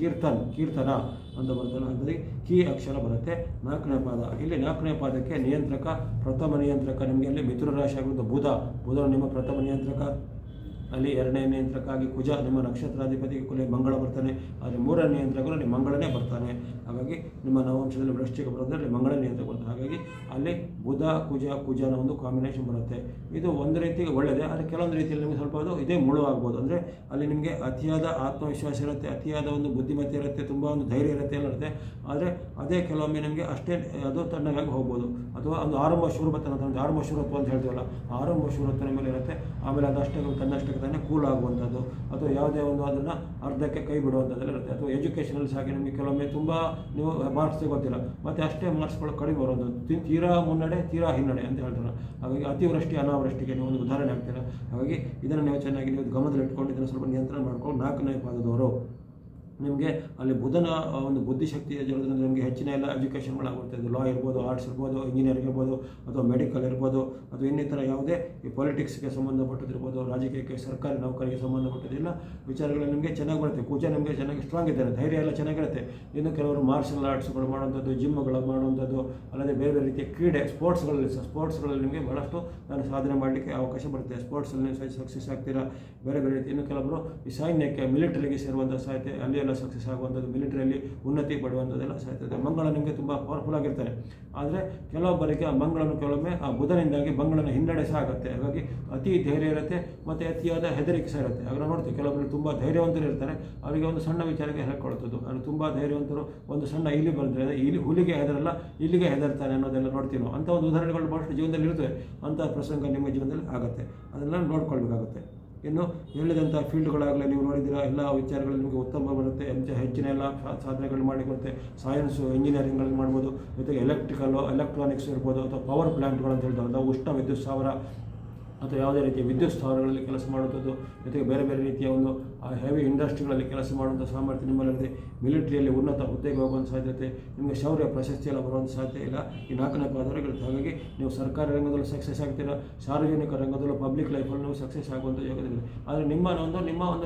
Speaker 1: ಕೀರ್ತನ ಅಂತ ಬರ್ತಲ್ಲ, ಹಾಗಾಗಿ ಕೀ ಅಕ್ಷರ ಬರುತ್ತೆ. 4ನೇ ಪಾದ. ಇಲ್ಲಿ 4ನೇ ಪಾದಕ್ಕೆ ನಿಯಂತ್ರಕ, ಪ್ರಥಮ ನಿಯಂತ್ರಕ ನಿಮಗೆ ಅಲ್ಲಿ ಮಿಥುನ ರಾಶಿ ಆಗಿರೋದು ಬುಧ ನಿಮ್ಮ ಪ್ರಥಮ ನಿಯಂತ್ರಕ. ಅಲ್ಲಿ 2ನೇ ನಿಯಂತ್ರಕ ಆಗಿ ಕುಜ ನಿಮ್ಮ ನಕ್ಷತ್ರಾಧಿಪತಿ ಕುಲೆ ಮಂಗಳ ಬರ್ತಾನೆ. ಆದರೆ 3ನೇ ನಿಯಂತ್ರಕರು ಅಲ್ಲಿ ಮಂಗಳನೇ ಬರ್ತಾನೆ. ಹಾಗಾಗಿ ನಿಮ್ಮ ನವವಂಶದಲ್ಲಿ ವೃಶ್ಚಿಕ ಬರೋದ್ರಲ್ಲಿ ಮಂಗಳ ನಿಯಂತ್ರಕ ಬರುತ್ತೆ. ಹಾಗಾಗಿ ಅಲ್ಲಿ ಬುಧ ಕುಜನ ಒಂದು ಕಾಂಬಿನೇಷನ್ ಬರುತ್ತೆ. ಇದು ಒಂದು ರೀತಿಗೆ ಒಳ್ಳೆಯದೇ, ಆದರೆ ಕೆಲವೊಂದು ರೀತಿಯಲ್ಲಿ ನಿಮಗೆ ಸ್ವಲ್ಪ ಅದು ಇದೇ ಮುಳು ಆಗ್ಬೋದು. ಅಂದರೆ ಅಲ್ಲಿ ನಿಮಗೆ ಅತಿಯಾದ ಆತ್ಮವಿಶ್ವಾಸ ಇರುತ್ತೆ, ಅತಿಯಾದ ಒಂದು ಬುದ್ಧಿಮತ್ತೆ ಇರುತ್ತೆ, ತುಂಬ ಒಂದು ಧೈರ್ಯ ಇರುತ್ತೆ ಎಲ್ಲ ಇರುತ್ತೆ. ಆದರೆ ಅದೇ ಕೆಲವೊಮ್ಮೆ ನಿಮಗೆ ಅಷ್ಟೇ ಅದು ತಣ್ಣಗಾಗಿ ಹೋಗ್ಬೋದು. ಅಥವಾ ಒಂದು ಆರಂಭ ಶೂರತ್ವ ಅಂತ ಹೇಳ್ತೀವಲ್ಲ, ಆರಂಭ ಶೂರತ್ವನ ಮೇಲೆ ಇರುತ್ತೆ. ಆಮೇಲೆ ಅದಷ್ಟೇ ತನ್ನಷ್ಟಕ್ಕೆ ತಾನೇ ಕೂಲ್ ಆಗುವಂಥದ್ದು, ಅಥವಾ ಯಾವುದೇ ಒಂದು ಅದನ್ನು ಅರ್ಧಕ್ಕೆ ಕೈ ಬಿಡುವಂಥದ್ದೆಲ್ಲ ಇರುತ್ತೆ. ಅಥವಾ ಎಜುಕೇಷನಲ್ಲಿ ಸಾಗಿ ನಿಮಗೆ ಕೆಲವೊಮ್ಮೆ ತುಂಬ ನೀವು ಮಾರ್ಕ್ಸ್ ಸಿಗೋತ್ತಿಲ್ಲ, ಮತ್ತು ಅಷ್ಟೇ ಮಾರ್ಕ್ಸ್ಗಳು ಕಡಿಮೆ ಬರೋದು, ತೀರಾ ಮುನ್ನಡೆ ತೀರಾ ಹಿನ್ನಡೆ ಅಂತ ಹೇಳ್ತಾರೆ. ಹಾಗಾಗಿ ಅತಿವೃಷ್ಟಿ ಅನಾವೃಷ್ಟಿಗೆ ನೀವು ಒಂದು ಉದಾಹರಣೆ ಆಗ್ತೀರಾ. ಹಾಗಾಗಿ ಇದನ್ನು ನೀವು ಚೆನ್ನಾಗಿ ನೀವು ಗಮನದಲ್ಲಿಟ್ಕೊಂಡು ಇದನ್ನು ಸ್ವಲ್ಪ ನಿಯಂತ್ರಣ ಮಾಡ್ಕೊಂಡು 4ನೇ ಪಾದದವರು ನಿಮಗೆ ಅಲ್ಲಿ ಬುಧನ ಒಂದು ಬುದ್ಧಿಶಕ್ತಿ ಜೊತೆಗೆ ನಿಮಗೆ ಹೆಚ್ಚಿನ ಎಲ್ಲ ಎಜುಕೇಷನ್ಗಳಾಗುತ್ತೆ. ಅದು ಲಾ ಇರ್ಬೋದು, ಆರ್ಟ್ಸ್ ಇರ್ಬೋದು, ಇಂಜಿನಿಯರಿಂಗ್ ಇರ್ಬೋದು, ಅಥವಾ ಮೆಡಿಕಲ್ ಇರ್ಬೋದು, ಅಥವಾ ಇನ್ನಿತರ ಯಾವುದೇ ಈ ಪೊಲಿಟಿಕ್ಸ್ಗೆ ಸಂಬಂಧಪಟ್ಟದಿರ್ಬೋದು, ರಾಜಕೀಯಕ್ಕೆ ಸರ್ಕಾರಿ ನೌಕರಿಗೆ ಸಂಬಂಧಪಟ್ಟದಿಲ್ಲ ವಿಚಾರಗಳು ನಿಮಗೆ ಚೆನ್ನಾಗಿ ಬರುತ್ತೆ. ಕುಜ ನಿಮಗೆ ಚೆನ್ನಾಗಿ ಸ್ಟ್ರಾಂಗ್ ಇದ್ದಾರೆ, ಧೈರ್ಯ ಎಲ್ಲ ಚೆನ್ನಾಗಿರುತ್ತೆ. ಇನ್ನು ಕೆಲವರು ಮಾರ್ಷಲ್ ಆರ್ಟ್ಸ್ಗಳು ಮಾಡುವಂಥದ್ದು, ಜಿಮ್ಗಳು ಮಾಡುವಂಥದ್ದು, ಅಲ್ಲದೆ ಬೇರೆ ಬೇರೆ ರೀತಿಯ ಕ್ರೀಡೆ ಸ್ಪೋರ್ಟ್ಸ್ಗಳಲ್ಲಿ ನಿಮಗೆ ಭಾಳಷ್ಟು ಸಾಧನೆ ಮಾಡಲಿಕ್ಕೆ ಅವಕಾಶ ಬರುತ್ತೆ. ಸ್ಪೋರ್ಟ್ಸಲ್ಲಿ ಸಕ್ಸಸ್ ಆಗ್ತೀರಾ. ಬೇರೆ ಬೇರೆ ರೀತಿ ಇನ್ನು ಕೆಲವರು ಈ ಸೈನ್ಯಕ್ಕೆ ಮಿಲಿಟರಿಗೆ ಸೇರುವಂಥ ಸಾಧ್ಯತೆ, ಅಲ್ಲಿ ಎಲ್ಲ ಸಕ್ಸಸ್ ಆಗುವಂಥದ್ದು, ಮಿಲಿಟರಿಯಲ್ಲಿ ಉನ್ನತಿ ಪಡುವಂಥದ್ದೆಲ್ಲ ಸಾಧ್ಯತೆ. ಮಂಗಳ ನಿಮಗೆ ತುಂಬ ಪವರ್ಫುಲ್ ಆಗಿರ್ತಾರೆ. ಆದರೆ ಕೆಲವೊಬ್ಬರಿಗೆ ಆ ಮಂಗಳನು ಕೆಲವೊಮ್ಮೆ ಆ ಬುಧನಿಂದಾಗಿ ಮಂಗಳನ ಹಿನ್ನಡೆ ಸಹ ಆಗುತ್ತೆ. ಹಾಗಾಗಿ ಅತಿ ಧೈರ್ಯ ಇರುತ್ತೆ ಮತ್ತು ಅತಿಯಾದ ಹೆದರಿಕೆ ಸಹ ಇರುತ್ತೆ. ಆಗ ನಾವು ನೋಡ್ತೀವಿ ಕೆಲವೊಬ್ಬರು ತುಂಬ ಧೈರ್ಯವಂತರು ಇರ್ತಾರೆ, ಅವರಿಗೆ ಒಂದು ಸಣ್ಣ ವಿಚಾರಕ್ಕೆ ಹೇಳ್ಕೊಳ್ಳುತ್ತದೆ. ಅದು ತುಂಬ ಧೈರ್ಯವಂತರು, ಒಂದು ಸಣ್ಣ ಇಲಿ ಬಂದರೆ ಹುಲಿಗೆ ಹೆದರಲ್ಲ, ಇಲ್ಲಿಗೆ ಹೆದರ್ತಾನೆ ಅನ್ನೋದೆಲ್ಲ ನೋಡ್ತೀವಿ ನಾವು. ಅಂಥ ಒಂದು ಉದಾಹರಣೆಗಳು ಭಾಳಷ್ಟು ಜೀವನದಲ್ಲಿ ಇರ್ತವೆ. ಅಂಥ ಪ್ರಸಂಗ ನಿಮ್ಮ ಜೀವನದಲ್ಲಿ ಆಗುತ್ತೆ, ಅದನ್ನೆಲ್ಲ ನೋಡ್ಕೊಳ್ಬೇಕಾಗುತ್ತೆ. ಇನ್ನು ಹೇಳಿದಂಥ ಫೀಲ್ಡ್ಗಳಾಗಲಿ ನೀವು ನೋಡಿದ್ದೀರಾ, ಎಲ್ಲ ವಿಚಾರಗಳು ನಿಮಗೆ ಉತ್ತಮ ಬರುತ್ತೆ. ಹೆಚ್ಚಿನ ಎಲ್ಲ ಸಾಧನೆಗಳು ಮಾಡಿ ಬರುತ್ತೆ. ಸೈನ್ಸು, ಇಂಜಿನಿಯರಿಂಗ್ಗಳನ್ನು ಮಾಡ್ಬೋದು, ಜೊತೆಗೆ ಎಲೆಕ್ಟ್ರಾನಿಕ್ಸ್ ಇರ್ಬೋದು, ಅಥವಾ ಪವರ್ ಪ್ಲ್ಯಾಂಟ್ಗಳು ಅಂತ ಹೇಳ್ತಾರೆ, ಅಥವಾ ಉಷ್ಣ ವಿದ್ಯುತ್ ಸ್ಥಾವರ ಅಥವಾ ಯಾವುದೇ ರೀತಿಯ ವಿದ್ಯುತ್ ಸ್ಥಾವರಗಳಲ್ಲಿ ಕೆಲಸ ಮಾಡುವಂಥದ್ದು, ಜೊತೆಗೆ ಬೇರೆ ಬೇರೆ ರೀತಿಯ ಒಂದು ಹೆವಿ ಇಂಡಸ್ಟ್ರಿಗಳಲ್ಲಿ ಕೆಲಸ ಮಾಡುವಂಥ ಸಾಮರ್ಥ್ಯ ನಿಮ್ಮಲ್ಲಿದೆ. ಮಿಲಿಟರಿಯಲ್ಲಿ ಉನ್ನತ ಹುದ್ದೆಗೆ ಹೋಗುವಂಥ ಸಾಧ್ಯತೆ, ನಿಮಗೆ ಶೌರ್ಯ ಪ್ರಶಸ್ತಿ ಎಲ್ಲ ಬರುವಂಥ ಸಾಧ್ಯತೆ ಇಲ್ಲ. ಈ 4ನೇ ಪಾದವರೆಗೆ ಇರುತ್ತೆ. ಹಾಗಾಗಿ ನೀವು ಸರ್ಕಾರಿ ರಂಗದಲ್ಲೂ ಸಕ್ಸಸ್ ಆಗ್ತೀರಾ, ಸಾರ್ವಜನಿಕ ರಂಗದಲ್ಲೂ ಪಬ್ಲಿಕ್ ಲೈಫಲ್ಲಿ ನೀವು ಸಕ್ಸಸ್ ಆಗುವಂಥ ಯೋಗದಲ್ಲಿ. ಆದರೆ ನಿಮ್ಮ ಒಂದು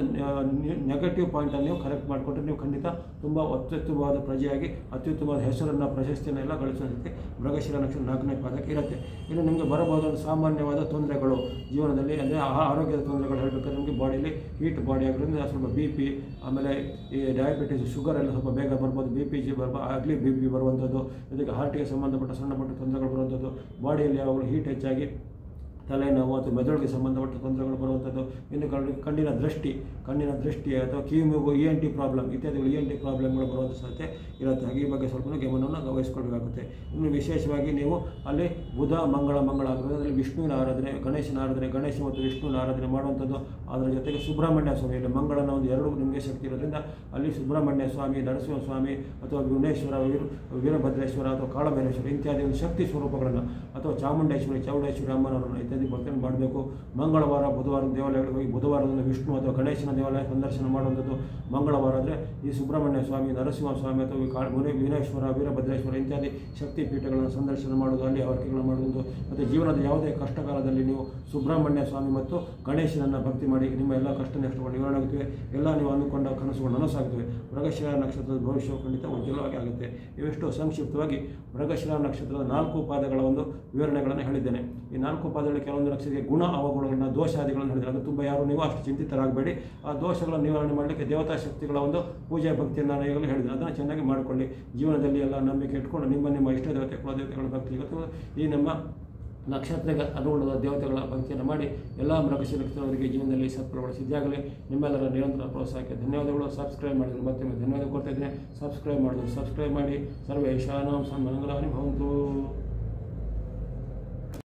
Speaker 1: ನೆಗೆಟಿವ್ ಪಾಯಿಂಟನ್ನು ನೀವು ಕರೆಕ್ಟ್ ಮಾಡಿಕೊಂಡ್ರೆ ನೀವು ಖಂಡಿತ ತುಂಬ ಅತ್ಯುತ್ತಮವಾದ ಪ್ರಜೆಯಾಗಿ ಅತ್ಯುತ್ತಮವಾದ ಹೆಸರನ್ನು, ಪ್ರಶಸ್ತಿಯನ್ನು ಎಲ್ಲ ಗಳಿಸೋದಕ್ಕೆ ಮೃಗಶಿರ ನಕ್ಷತ್ರ 4ನೇ ಪಾದಕ್ಕೆ ಇರುತ್ತೆ. ಇನ್ನು ನಿಮಗೆ ಬರಬಹುದಾದ ಸಾಮಾನ್ಯವಾದ ತೊಂದರೆಗಳು ಜೀವನದಲ್ಲಿ, ಅಂದರೆ ಆರೋಗ್ಯದ ತೊಂದರೆಗಳು ಹೇಳಬೇಕಾದ್ರೆ ನಿಮಗೆ ಬಾಡಿಯಲ್ಲಿ ಹೀಟ್ ಬಾಡಿ ಆಗಿರೋದ್ರಿಂದ ಸ್ವಲ್ಪ BP, ಆಮೇಲೆ ಈ ಡಯಾಬಿಟಿಸ್, ಶುಗರ್ ಎಲ್ಲ ಸ್ವಲ್ಪ ಬೇಗ ಬರ್ಬೋದು. BP ಆಗಲಿ BP ಬರುವಂಥದ್ದು, ಜೊತೆಗೆ ಹಾರ್ಟಿಗೆ ಸಂಬಂಧಪಟ್ಟ ಸಣ್ಣ ಪುಟ್ಟ ತೊಂದರೆಗಳು ಬರುವಂಥದ್ದು, ಬಾಡಿಯಲ್ಲಿ ಯಾವಾಗಲೂ ಹೀಟ್ ಹೆಚ್ಚಾಗಿ ತಲೆನೋವು ಅಥವಾ ಮೆದುಳಿಗೆ ಸಂಬಂಧಪಟ್ಟ ತೊಂದರೆಗಳು ಬರುವಂಥದ್ದು. ಇನ್ನು ಕಣ್ಣಿನ ದೃಷ್ಟಿ ಅಥವಾ ಕಿವಿಮೂಗು ENT ಪ್ರಾಬ್ಲಮ್ ಇತ್ಯಾದಿಗಳು ENT ಪ್ರಾಬ್ಲಮ್ಗಳು ಬರುವಂಥ ಸಾಧ್ಯತೆ ಇರುತ್ತೆ. ಹಾಗೆ ಈ ಬಗ್ಗೆ ಸ್ವಲ್ಪ ಗಮನವನ್ನು ವಹಿಸ್ಕೊಳ್ಬೇಕಾಗುತ್ತೆ. ಇನ್ನು ವಿಶೇಷವಾಗಿ ನೀವು ಅಲ್ಲಿ ಬುಧ ಮಂಗಳ ಆಗಿರೋದ್ರಲ್ಲಿ ವಿಷ್ಣುವಿನ ಆರಾಧನೆ, ಗಣೇಶನ ಆರಾಧನೆ, ಗಣೇಶ ಮತ್ತು ವಿಷ್ಣುವಿನ ಆರಾಧನೆ ಮಾಡುವಂಥದ್ದು. ಅದರ ಜೊತೆಗೆ ಸುಬ್ರಹ್ಮಣ್ಯ ಸ್ವಾಮಿ, ಇಲ್ಲಿ ಮಂಗಳನ ಒಂದು 2 ನಿಮಗೆ ಶಕ್ತಿ ಇರೋದ್ರಿಂದ ಅಲ್ಲಿ ಸುಬ್ರಹ್ಮಣ್ಯ ಸ್ವಾಮಿ, ನರಸಿಂಹ ಸ್ವಾಮಿ ಅಥವಾ ವಿಘ್ನೇಶ್ವರ, ವೀರಭದ್ರೇಶ್ವರ ಅಥವಾ ಕಾಳಭೈರೇಶ್ವರ ಇತ್ಯಾದಿ ಒಂದು ಶಕ್ತಿ ಸ್ವರೂಪಗಳನ್ನು, ಅಥವಾ ಚೌಡೇಶ್ವರಿ ಅಮ್ಮನವರನ್ನು ಇತ್ಯಾದಿ ಭಕ್ತರನ್ನು ಮಾಡಬೇಕು. ಮಂಗಳವಾರ ಬುಧವಾರದ ದೇವಾಲಯಗಳಿಗೆ ಹೋಗಿ ಬುಧವಾರದಿಂದ ವಿಷ್ಣು ಅಥವಾ ಗಣೇಶನ ದೇವಾಲಯ ಸಂದರ್ಶನ ಮಾಡುವಂಥದ್ದು. ಮಂಗಳವಾರ ಆದರೆ ಈ ಸುಬ್ರಹ್ಮಣ್ಯ ಸ್ವಾಮಿ, ನರಸಿಂಹ ಸ್ವಾಮಿ ಅಥವಾ ವಿಘ್ನೇಶ್ವರ, ವೀರಭದ್ರೇಶ್ವರ ಇತ್ಯಾದಿ ಶಕ್ತಿ ಪೀಠಗಳನ್ನು ಸಂದರ್ಶನ ಮಾಡುವುದು, ಅಲ್ಲಿ ಆವರ್ತಿಗಳನ್ನು ಮಾಡುವುದು. ಮತ್ತು ಜೀವನದ ಯಾವುದೇ ಕಷ್ಟಕಾಲದಲ್ಲಿ ನೀವು ಸುಬ್ರಹ್ಮಣ್ಯ ಸ್ವಾಮಿ ಮತ್ತು ಗಣೇಶನನ್ನು ಭಕ್ತಿ ಮಾಡಿ ನಿಮ್ಮ ಎಲ್ಲ ಕಷ್ಟ ನಷ್ಟಗಳು ನಿವಾರಣೆ ಆಗುತ್ತವೆ. ಎಲ್ಲ ನೀವು ಅಂದುಕೊಂಡ ಕನಸುಗಳು ನನಸಾಗ್ತವೆ. ಮೃಗಶಿರ ನಕ್ಷತ್ರದ ಭವಿಷ್ಯವು ಖಂಡಿತ ಉಜ್ವಲವಾಗಿ ಆಗುತ್ತೆ. ಇವೆಷ್ಟು ಸಂಕ್ಷಿಪ್ತವಾಗಿ ಮೃಗಶಿರ ನಕ್ಷತ್ರದ 4 ಪಾದಗಳ ಒಂದು ವಿವರಣೆಗಳನ್ನು ಹೇಳಿದ್ದೇನೆ. ಈ 4 ಪಾದಗಳಲ್ಲಿ ಕೆಲವೊಂದು ನಕ್ಷತ್ರಕ್ಕೆ ಗುಣ ಅವಗುಣಗಳನ್ನ, ದೋಷಾದಿಗಳನ್ನು ಹೇಳಿದರೆ ಅದು ತುಂಬ ಯಾರು ನೀವು ಅಷ್ಟು ಚಿಂತಿತರಾಗಬೇಡಿ. ಆ ದೋಷಗಳನ್ನು ನಿವಾರಣೆ ಮಾಡಲಿಕ್ಕೆ ದೇವತಾ ಶಕ್ತಿಗಳ ಒಂದು ಪೂಜೆ ಭಕ್ತಿಯನ್ನು ನಾನು ಈಗಲೂ ಹೇಳಿದೆ. ಅದನ್ನು ಚೆನ್ನಾಗಿ ಮಾಡಿಕೊಳ್ಳಿ. ಜೀವನದಲ್ಲಿ ಎಲ್ಲ ನಂಬಿಕೆ ಇಟ್ಕೊಂಡು ನಿಮ್ಮ ಇಷ್ಟ ದೇವತೆ, ಕುಲದೇವತೆಗಳ ಭಕ್ತಿ, ಅಥವಾ ಈ ನಮ್ಮ ನಕ್ಷತ್ರಕ್ಕೆ ಅನುಗುಣವಾದ ದೇವತೆಗಳ ಭಕ್ತಿಯನ್ನು ಮಾಡಿ ಎಲ್ಲ ಮೃಗಶಿರ ನಕ್ಷತ್ರದವರಿಗೆ ಜೀವನದಲ್ಲಿ ಸತ್ಫಲಗಳು ಸಿದ್ಧಿಯಾಗಲಿ. ನಿಮ್ಮೆಲ್ಲರ ನಿರಂತರ ಪ್ರೋತ್ಸಾಹಕ್ಕೆ ಧನ್ಯವಾದಗಳು. ಸಬ್ಸ್ಕ್ರೈಬ್ ಮಾಡಿದ್ರು ಮತ್ತೆ ಧನ್ಯವಾದ ಕೊಡ್ತಾ ಇದ್ದೇನೆ. ಸಬ್ಸ್ಕ್ರೈಬ್ ಮಾಡಿ. ಸರ್ವೇಶಾನಾಂ ಸನ್ಮಂಗಲಾನಿ ಭವಂತು.